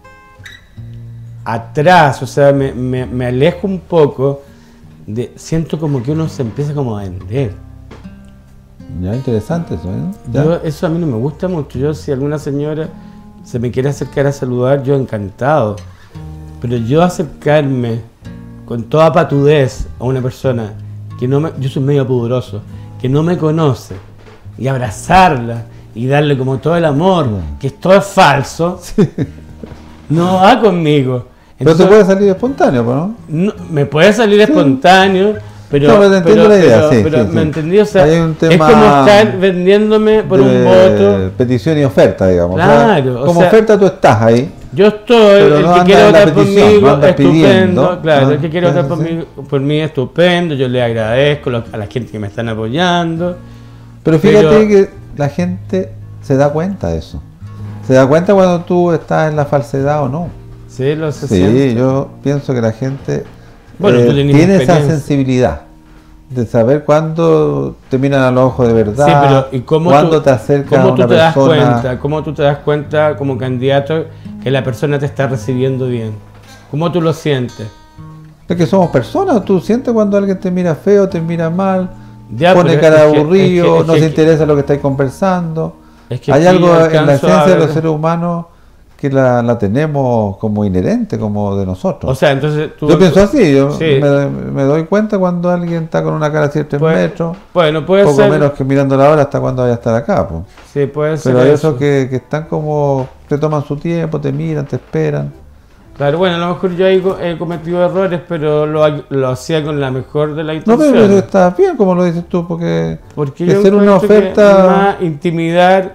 atrás, o sea, me, me, me alejo un poco, de, siento como que uno se empieza como a vender. Ya, interesante eso, ¿eh? ¿Ya? Yo, eso a mí no me gusta mucho. Yo, si alguna señora se me quiere acercar a saludar, yo encantado. Pero yo acercarme con toda patudez a una persona que no me... Yo soy medio pudoroso, que no me conoce, y abrazarla y darle como todo el amor, no. que todo es falso, sí. no va conmigo. Entonces, pero te puede salir espontáneo, ¿no? no me puede salir sí. espontáneo. Pero, no, pero, pero, la idea, pero, sí, pero sí, me sí. entendí, o sea, un tema es como estar vendiéndome por un voto. Petición y oferta, digamos. Claro, o sea, como o sea, oferta tú estás ahí. Yo estoy, el no que quiere votar por mí, no estupendo, pidiendo, claro, ¿no? el que quiere votar por mí, por mí, estupendo, yo le agradezco a la gente que me están apoyando. Pero fíjate pero, que la gente se da cuenta de eso. Se da cuenta cuando tú estás en la falsedad o no. Sí, lo sé. Sí, yo pienso que la gente bueno, eh, tú tiene esa sensibilidad. de saber cuándo te miran a los ojos de verdad, sí, pero ¿y cómo cuándo tú, te acercas cómo a una tú te das persona. cuenta, cómo tú te das cuenta como candidato que la persona te está recibiendo bien? ¿Cómo tú lo sientes? Es que somos personas, tú sientes cuando alguien te mira feo, te mira mal, Ya, pone pero cara es que- aburrido, es que- es no que- se interesa lo que estáis conversando. Es que Hay aquí algo yo en la alcanzo a esencia de ver- los seres humanos que la, la tenemos como inherente, como de nosotros. O sea, entonces tú... yo pienso así, yo Sí. me, me doy cuenta cuando alguien está con una cara así de tres Puede- metros, Bueno, puede poco ser... menos que mirando la hora hasta cuando vaya a estar acá. Pues. Sí, puede ser Pero eso. esos que, que están como, te toman su tiempo, te miran, te esperan. Claro, bueno, a lo mejor yo ahí co- he cometido errores, pero lo, ha- lo hacía con la mejor de las No, pero intenciones. eso está bien, como lo dices tú, porque Porque que yo ser una encuentro que oferta... más intimidar,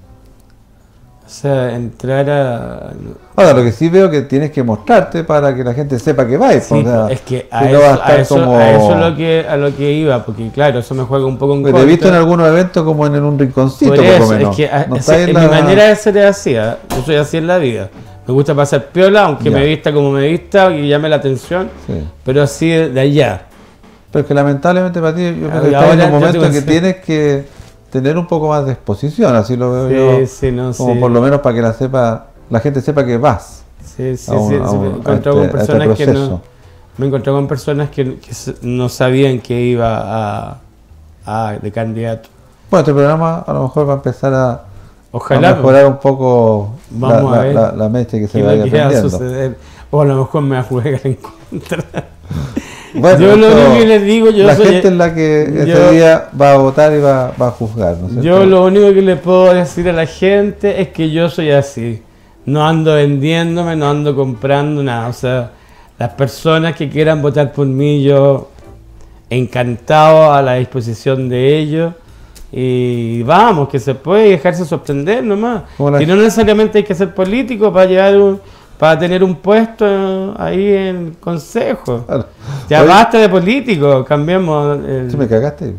o sea, entrar a... Ahora, lo que sí veo que tienes que mostrarte para que la gente sepa que vais. Sí, o sea, es que a si no eso, va a a estar eso, como- a eso es lo que, a lo que iba, porque claro, eso me juega un poco en Porque contra. te he visto en algunos eventos como en un rinconcito, Por por eso, lo menos. es que a- No ese- estáis en en mi la- manera de ser es así, ¿eh? Yo soy así en la vida. Me gusta pasar piola, aunque Ya. me vista como me vista y llame la atención, Sí. pero así de, de allá. Pero es que lamentablemente para ti, yo creo Ah, que y estás en ahora un yo momento tengo en que que- tienes que tener un poco más de exposición, así lo veo Sí, yo. sí, no, como sí. por lo menos para que la sepa, la gente sepa que vas. Sí, sí, a un- sí, a sí, un- me he a encontrado este- con a este personas que proceso. no, me he encontrado con personas que, que s- no sabían que iba a, a de candidato. Bueno, este programa a lo mejor va a empezar a, Ojalá a mejorar un poco la, Vamos a la, ver la, la mecha que se qué es vaya lo que va a aprendiendo. suceder. O a lo mejor me va a jugar en contra. Bueno, yo lo esto- único que les digo, yo la soy- gente es la que ese yo- día va a votar y va, va a juzgar, ¿no es Yo cierto? lo único que le puedo decir a la gente es que yo soy así. No ando vendiéndome, no ando comprando nada. O sea, las personas que quieran votar por mí, yo encantado a la disposición de ellos. Y vamos, que se puede dejarse sorprender nomás. Como la- Y no necesariamente hay que ser político para llevar un, para tener un puesto eh, ahí en el consejo. Claro. Ya Oye, basta de político, cambiemos. el- ¿sí me cagaste?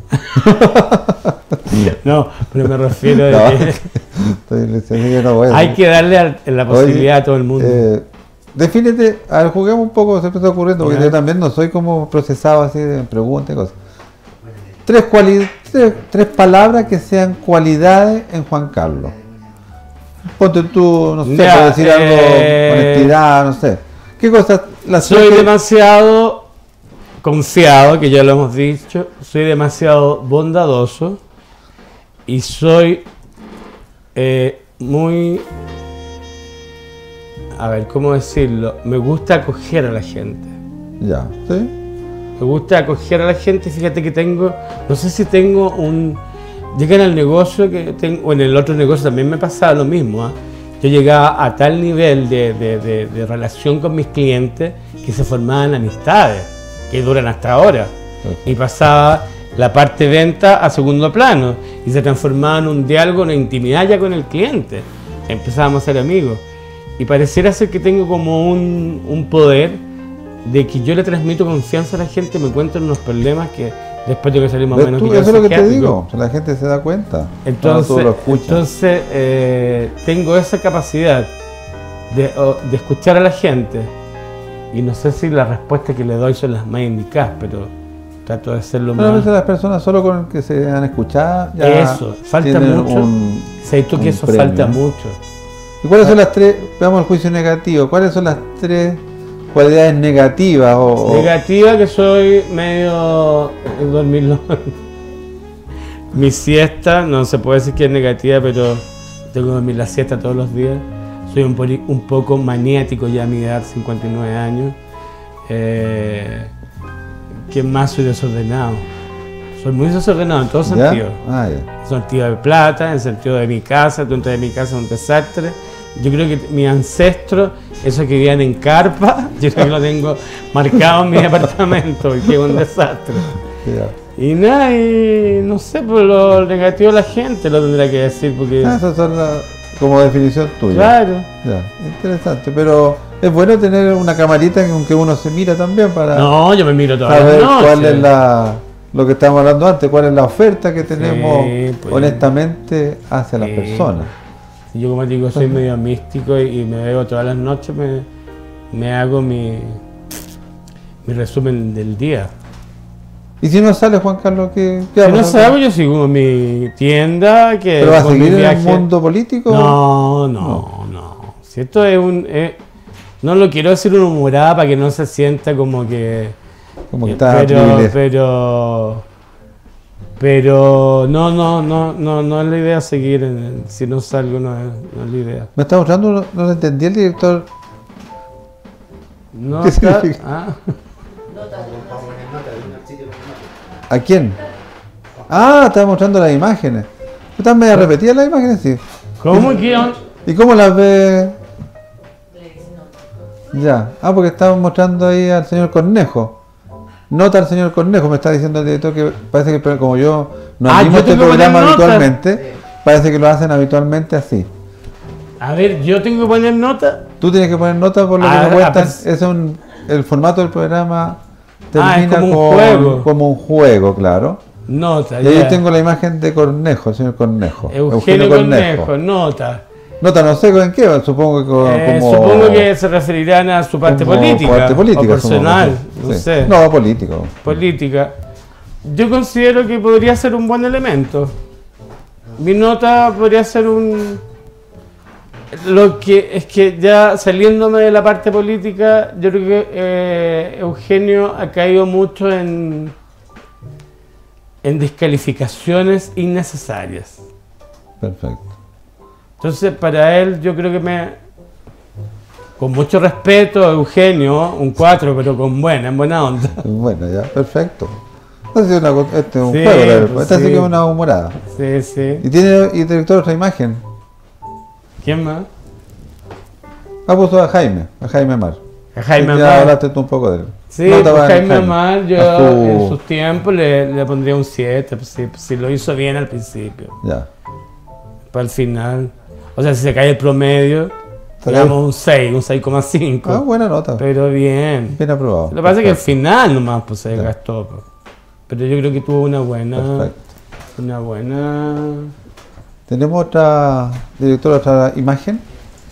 No, pero me refiero a No, que estoy diciendo que no voy a- hay que darle al- la posibilidad Oye, a todo el mundo. Eh, defínete, a ver, juguemos un poco, se me está ocurriendo, porque Ya. yo también no soy como procesado así de preguntas y cosas. Tres, cuali- tres, tres palabras que sean cualidades en Juan Carlos. Ponte tú, no sé, Ya, por decir eh, algo, honestidad, no sé. ¿Qué cosas? Las Soy tres que- demasiado confiado, que ya lo hemos dicho, soy demasiado bondadoso y soy eh, muy... A ver, ¿cómo decirlo? Me gusta acoger a la gente. Ya, ¿sí? Me gusta acoger a la gente. Fíjate que tengo, no sé si tengo un... Llegan al negocio que tengo, o en el otro negocio también me pasaba lo mismo. ¿ah? Yo llegaba a tal nivel de, de- de- de relación con mis clientes que se formaban amistades que duran hasta ahora. Y pasaba la parte venta a segundo plano y se transformaba en un diálogo, una intimidad ya con el cliente. Empezábamos a ser amigos. Y pareciera ser que tengo como un, un poder de que yo le transmito confianza a la gente, me encuentro en unos problemas que después tengo que salir más o ¿Ves menos tú? que yo Eso es lo que te psiquiátrico. digo, o sea, la gente se da cuenta. Entonces, cuando tú lo escuchas. entonces eh, tengo esa capacidad de, o- de escuchar a la gente y no sé si las respuestas que le doy son las más indicadas, pero trato de ser lo Pero a más... veces las personas solo con que se han escuchado ya Eso, falta tienen mucho. un- Sé tú que un eso premio. falta mucho. ¿Y cuáles son las tres, veamos el juicio negativo, cuáles son las tres cualidades negativas o, o- Negativa que soy medio eh, dormirlo. Mi siesta, no se puede decir que es negativa, pero tengo que dormir la siesta todos los días. Soy un, poli- un poco maniático ya a mi edad, cincuenta y nueve años. Eh, ¿Qué más? Soy desordenado. Soy muy desordenado en todo ¿Ya? sentido. Ah, ya. En sentido de plata, en el sentido de mi casa, tú entras de mi casa es un desastre. Yo creo que mi ancestro, esos que vivían en carpa, yo creo que lo tengo marcado en mi departamento y que es un desastre. Ya. Y nada, y no sé, por lo negativo la gente lo tendrá que decir, porque... Ah, esas son las como definición tuya. Claro. Ya, interesante, pero es bueno tener una camarita con que uno se mira también para No, yo me miro todas las saber noches. cuál es la, lo que estábamos hablando antes, cuál es la oferta que tenemos pues. honestamente hacia las Sí. personas. Yo, como digo, soy medio místico y, y me veo todas las noches, me, me hago mi, mi resumen del día. ¿Y si no sale, Juan Carlos, qué, qué va Si a no pasar? salgo, yo sigo en mi tienda. Que ¿Pero vas a con mi seguir en el viaje- mundo político? No, no, no. Si esto es un... eh, no lo quiero decir una humorada para que no se sienta como que... Como que eh, está pero, privilegiado. pero... Pero no, no, no, no, no es la idea seguir en el- si no salgo, no es, no es la idea. Me está mostrando, no, no lo entendí el director. No ¿Qué está- significa? ah, ¿A quién? Ah, estaba mostrando las imágenes. ¿Están medio repetidas las imágenes? Sí. ¿Cómo que on- ¿Y cómo las ve? Ya. Ah, porque estaban mostrando ahí al señor Cornejo. Nota al señor Cornejo, me está diciendo el director que parece que como yo no Ah, animo yo este tengo que poner programa notas. habitualmente, parece que lo hacen habitualmente así. A ver, yo tengo que poner nota. Tú tienes que poner nota por lo que Ah, me ah, cuentan. pues- Es un, el formato del programa Ah, es termina como un con- juego. como un juego, claro. Nota, Y ahí ya. tengo la imagen de Cornejo, el señor Cornejo. Eugenio Cornejo, nota. Nota, no sé en qué, supongo que con- Eh, como... Supongo que se referirán a su parte como política, parte política, o personal, supongo, no sí. sé, No, político. política. Yo considero que podría ser un buen elemento. Mi nota podría ser un... Lo que es que ya saliéndome de la parte política, yo creo que eh, Eugenio ha caído mucho en, en descalificaciones innecesarias. Perfecto. Entonces, para él, yo creo que me. Con mucho respeto, Eugenio, un cuatro, pero con buena, en buena onda. Bueno, ya, perfecto. Entonces, una co- este es un Sí, juego, la- pues esta sí sí. que es una humorada. Sí, sí. Y tiene y director otra imagen. ¿Quién más? Ah, puso a Jaime, a Jaime Mar. A Jaime ya Amar. hablaste tú un poco de él. Sí, No, pues estaba en Jaime Amar, yo A su- en sus tiempos le, le pondría un siete, pues, si, si lo hizo bien al principio. Ya. Para el final. O sea, si se cae el promedio, Está digamos bien. un seis, un seis coma cinco. Ah, buena nota. Pero bien. Bien aprobado. Lo que pasa es que al Perfecto. final nomás pues, se Ya. gastó. pues. Pero yo creo que tuvo una buena. Perfecto. Una buena. Tenemos otra directora, otra imagen.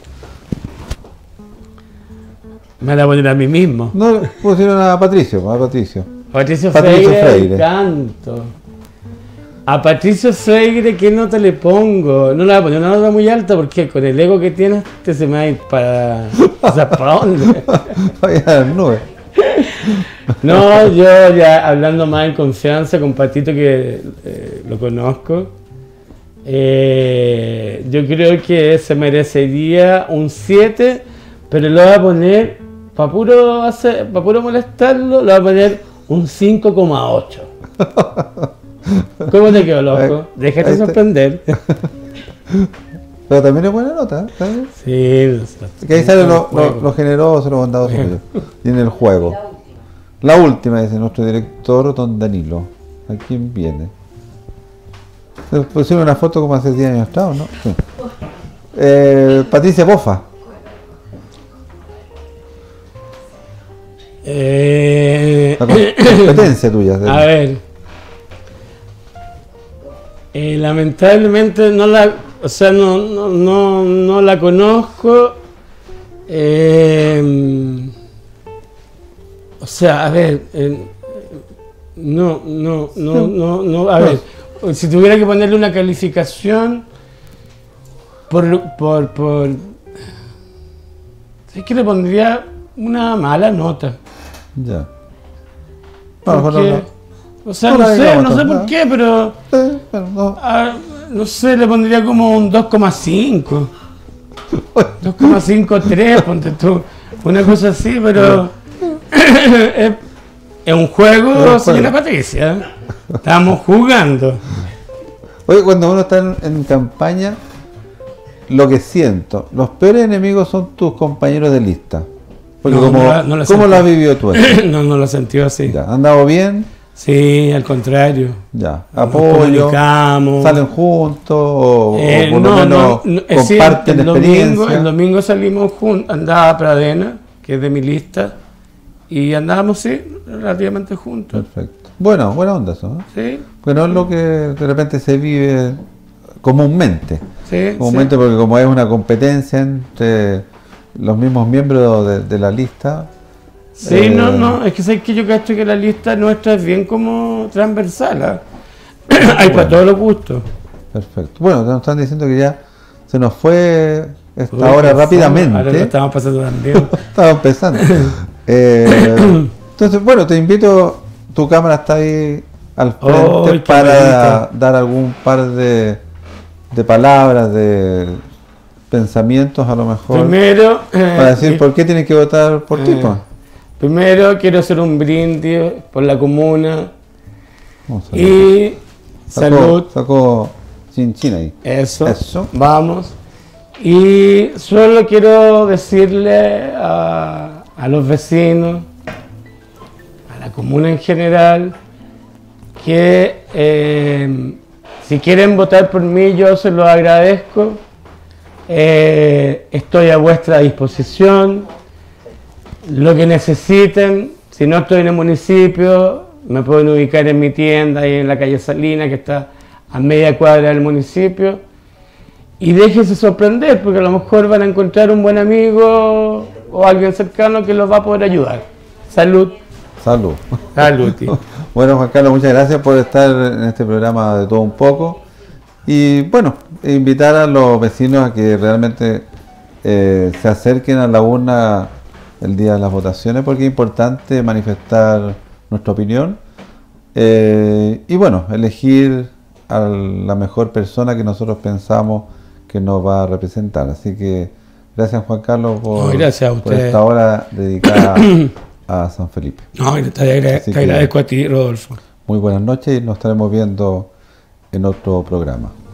Me la voy a poner a mí mismo. No, pusieron a Patricio, a Patricio. Patricio, Patricio Freire, Freire. canto. A Patricio Freire, ¿qué nota le pongo? No le voy a poner una nota muy alta porque con el ego que tiene, este se me va a ir para. O sea, ¿para dónde? Vaya a las nubes. No, yo ya hablando más en confianza con Patito, que eh, lo conozco, eh, yo creo que se merecería un siete, pero lo voy a poner, para puro, hacer- pa' puro molestarlo, lo voy a poner un cinco coma ocho. ¿Cómo te quedó, loco? Déjate Ahí está. sorprender. Pero también es buena nota, ¿eh? ¿Está bien? Sí, Que ahí sale lo, lo, juego. lo generoso, lo bondadoso que yo. Y en el juego. La última, dice nuestro director Don Danilo. ¿A quién viene? Le pusieron una foto como hace diez años atrás, ¿no? Sí. Eh, Patricia Bofa. Eh, La co- competencia tuya. A ver. Eh, lamentablemente no la, o sea, no, no, no, no la conozco. Eh, o sea, a ver, eh, no, no, no, no, no, a ver, si tuviera que ponerle una calificación por, por, por, es que le pondría una mala nota. Ya. No, a lo mejor no, Porque- no. O sea, No no la sé, digamos no sé entonces, por qué, pero Eh, bueno, no. ah, no sé, le pondría como un dos coma cinco. dos coma cinco tres, ponte tú. Una cosa así, pero es, es un juego, Es un señora juego. Patricia. Estamos jugando. Oye, cuando uno está en, en campaña, lo que siento, los peores enemigos son tus compañeros de lista. Porque No, como, no la- no la ¿cómo sentí. lo has vivido tú? eso? No, no lo sentí así. Ya, ¿han dado bien? Sí, al contrario. Ya, Nos apoyo, comunicamos. salen juntos o, o Eh, por lo no, menos no, no, es decir, comparten el domingo, experiencia. el domingo salimos juntos, andaba Pradena, que es de mi lista, y andábamos, sí, relativamente juntos. Perfecto. Bueno, buena onda eso, ¿no? Sí, Porque no es lo que de repente se vive comúnmente. sí, Comúnmente sí. porque como es una competencia entre los mismos miembros de, de la lista, Sí, eh, no, no, es que sabes que yo creo que la lista nuestra es bien como transversal. ¿eh? Hay bueno, para todos los gustos. Perfecto. Bueno, nos están diciendo que ya se nos fue esta Uy, hora rápidamente. Ahora lo estamos pasando también. Estamos empezando. eh, entonces, bueno, te invito, tu cámara está ahí al frente oh, para bonito. dar algún par de, de palabras, de pensamientos a lo mejor. Primero, eh, para decir eh, por qué tienes que votar por eh, ti. Pues. Primero quiero hacer un brindis por la comuna. Y sacó, salud. Sacó chinchín ahí. Eso, Eso. Vamos. Y solo quiero decirle a, a los vecinos, a la comuna en general, que eh, si quieren votar por mí, yo se lo agradezco. Eh, estoy a vuestra disposición. Lo que necesiten, si no estoy en el municipio, me pueden ubicar en mi tienda ahí en la calle Salina, que está a media cuadra del municipio. Y déjense sorprender, porque a lo mejor van a encontrar un buen amigo o alguien cercano que los va a poder ayudar. Salud. Salud. Salud, tío. Bueno, Juan Carlos, muchas gracias por estar en este programa de Todo Un Poco. Y bueno, invitar a los vecinos a que realmente eh, se acerquen a la urna el día de las votaciones, porque es importante manifestar nuestra opinión. Eh, y bueno, elegir a la mejor persona que nosotros pensamos que nos va a representar. Así que gracias, Juan Carlos, por, no, gracias a por esta hora dedicada a San Felipe. No, te, agra te agradezco a ti, Rodolfo. Muy buenas noches y nos estaremos viendo en otro programa.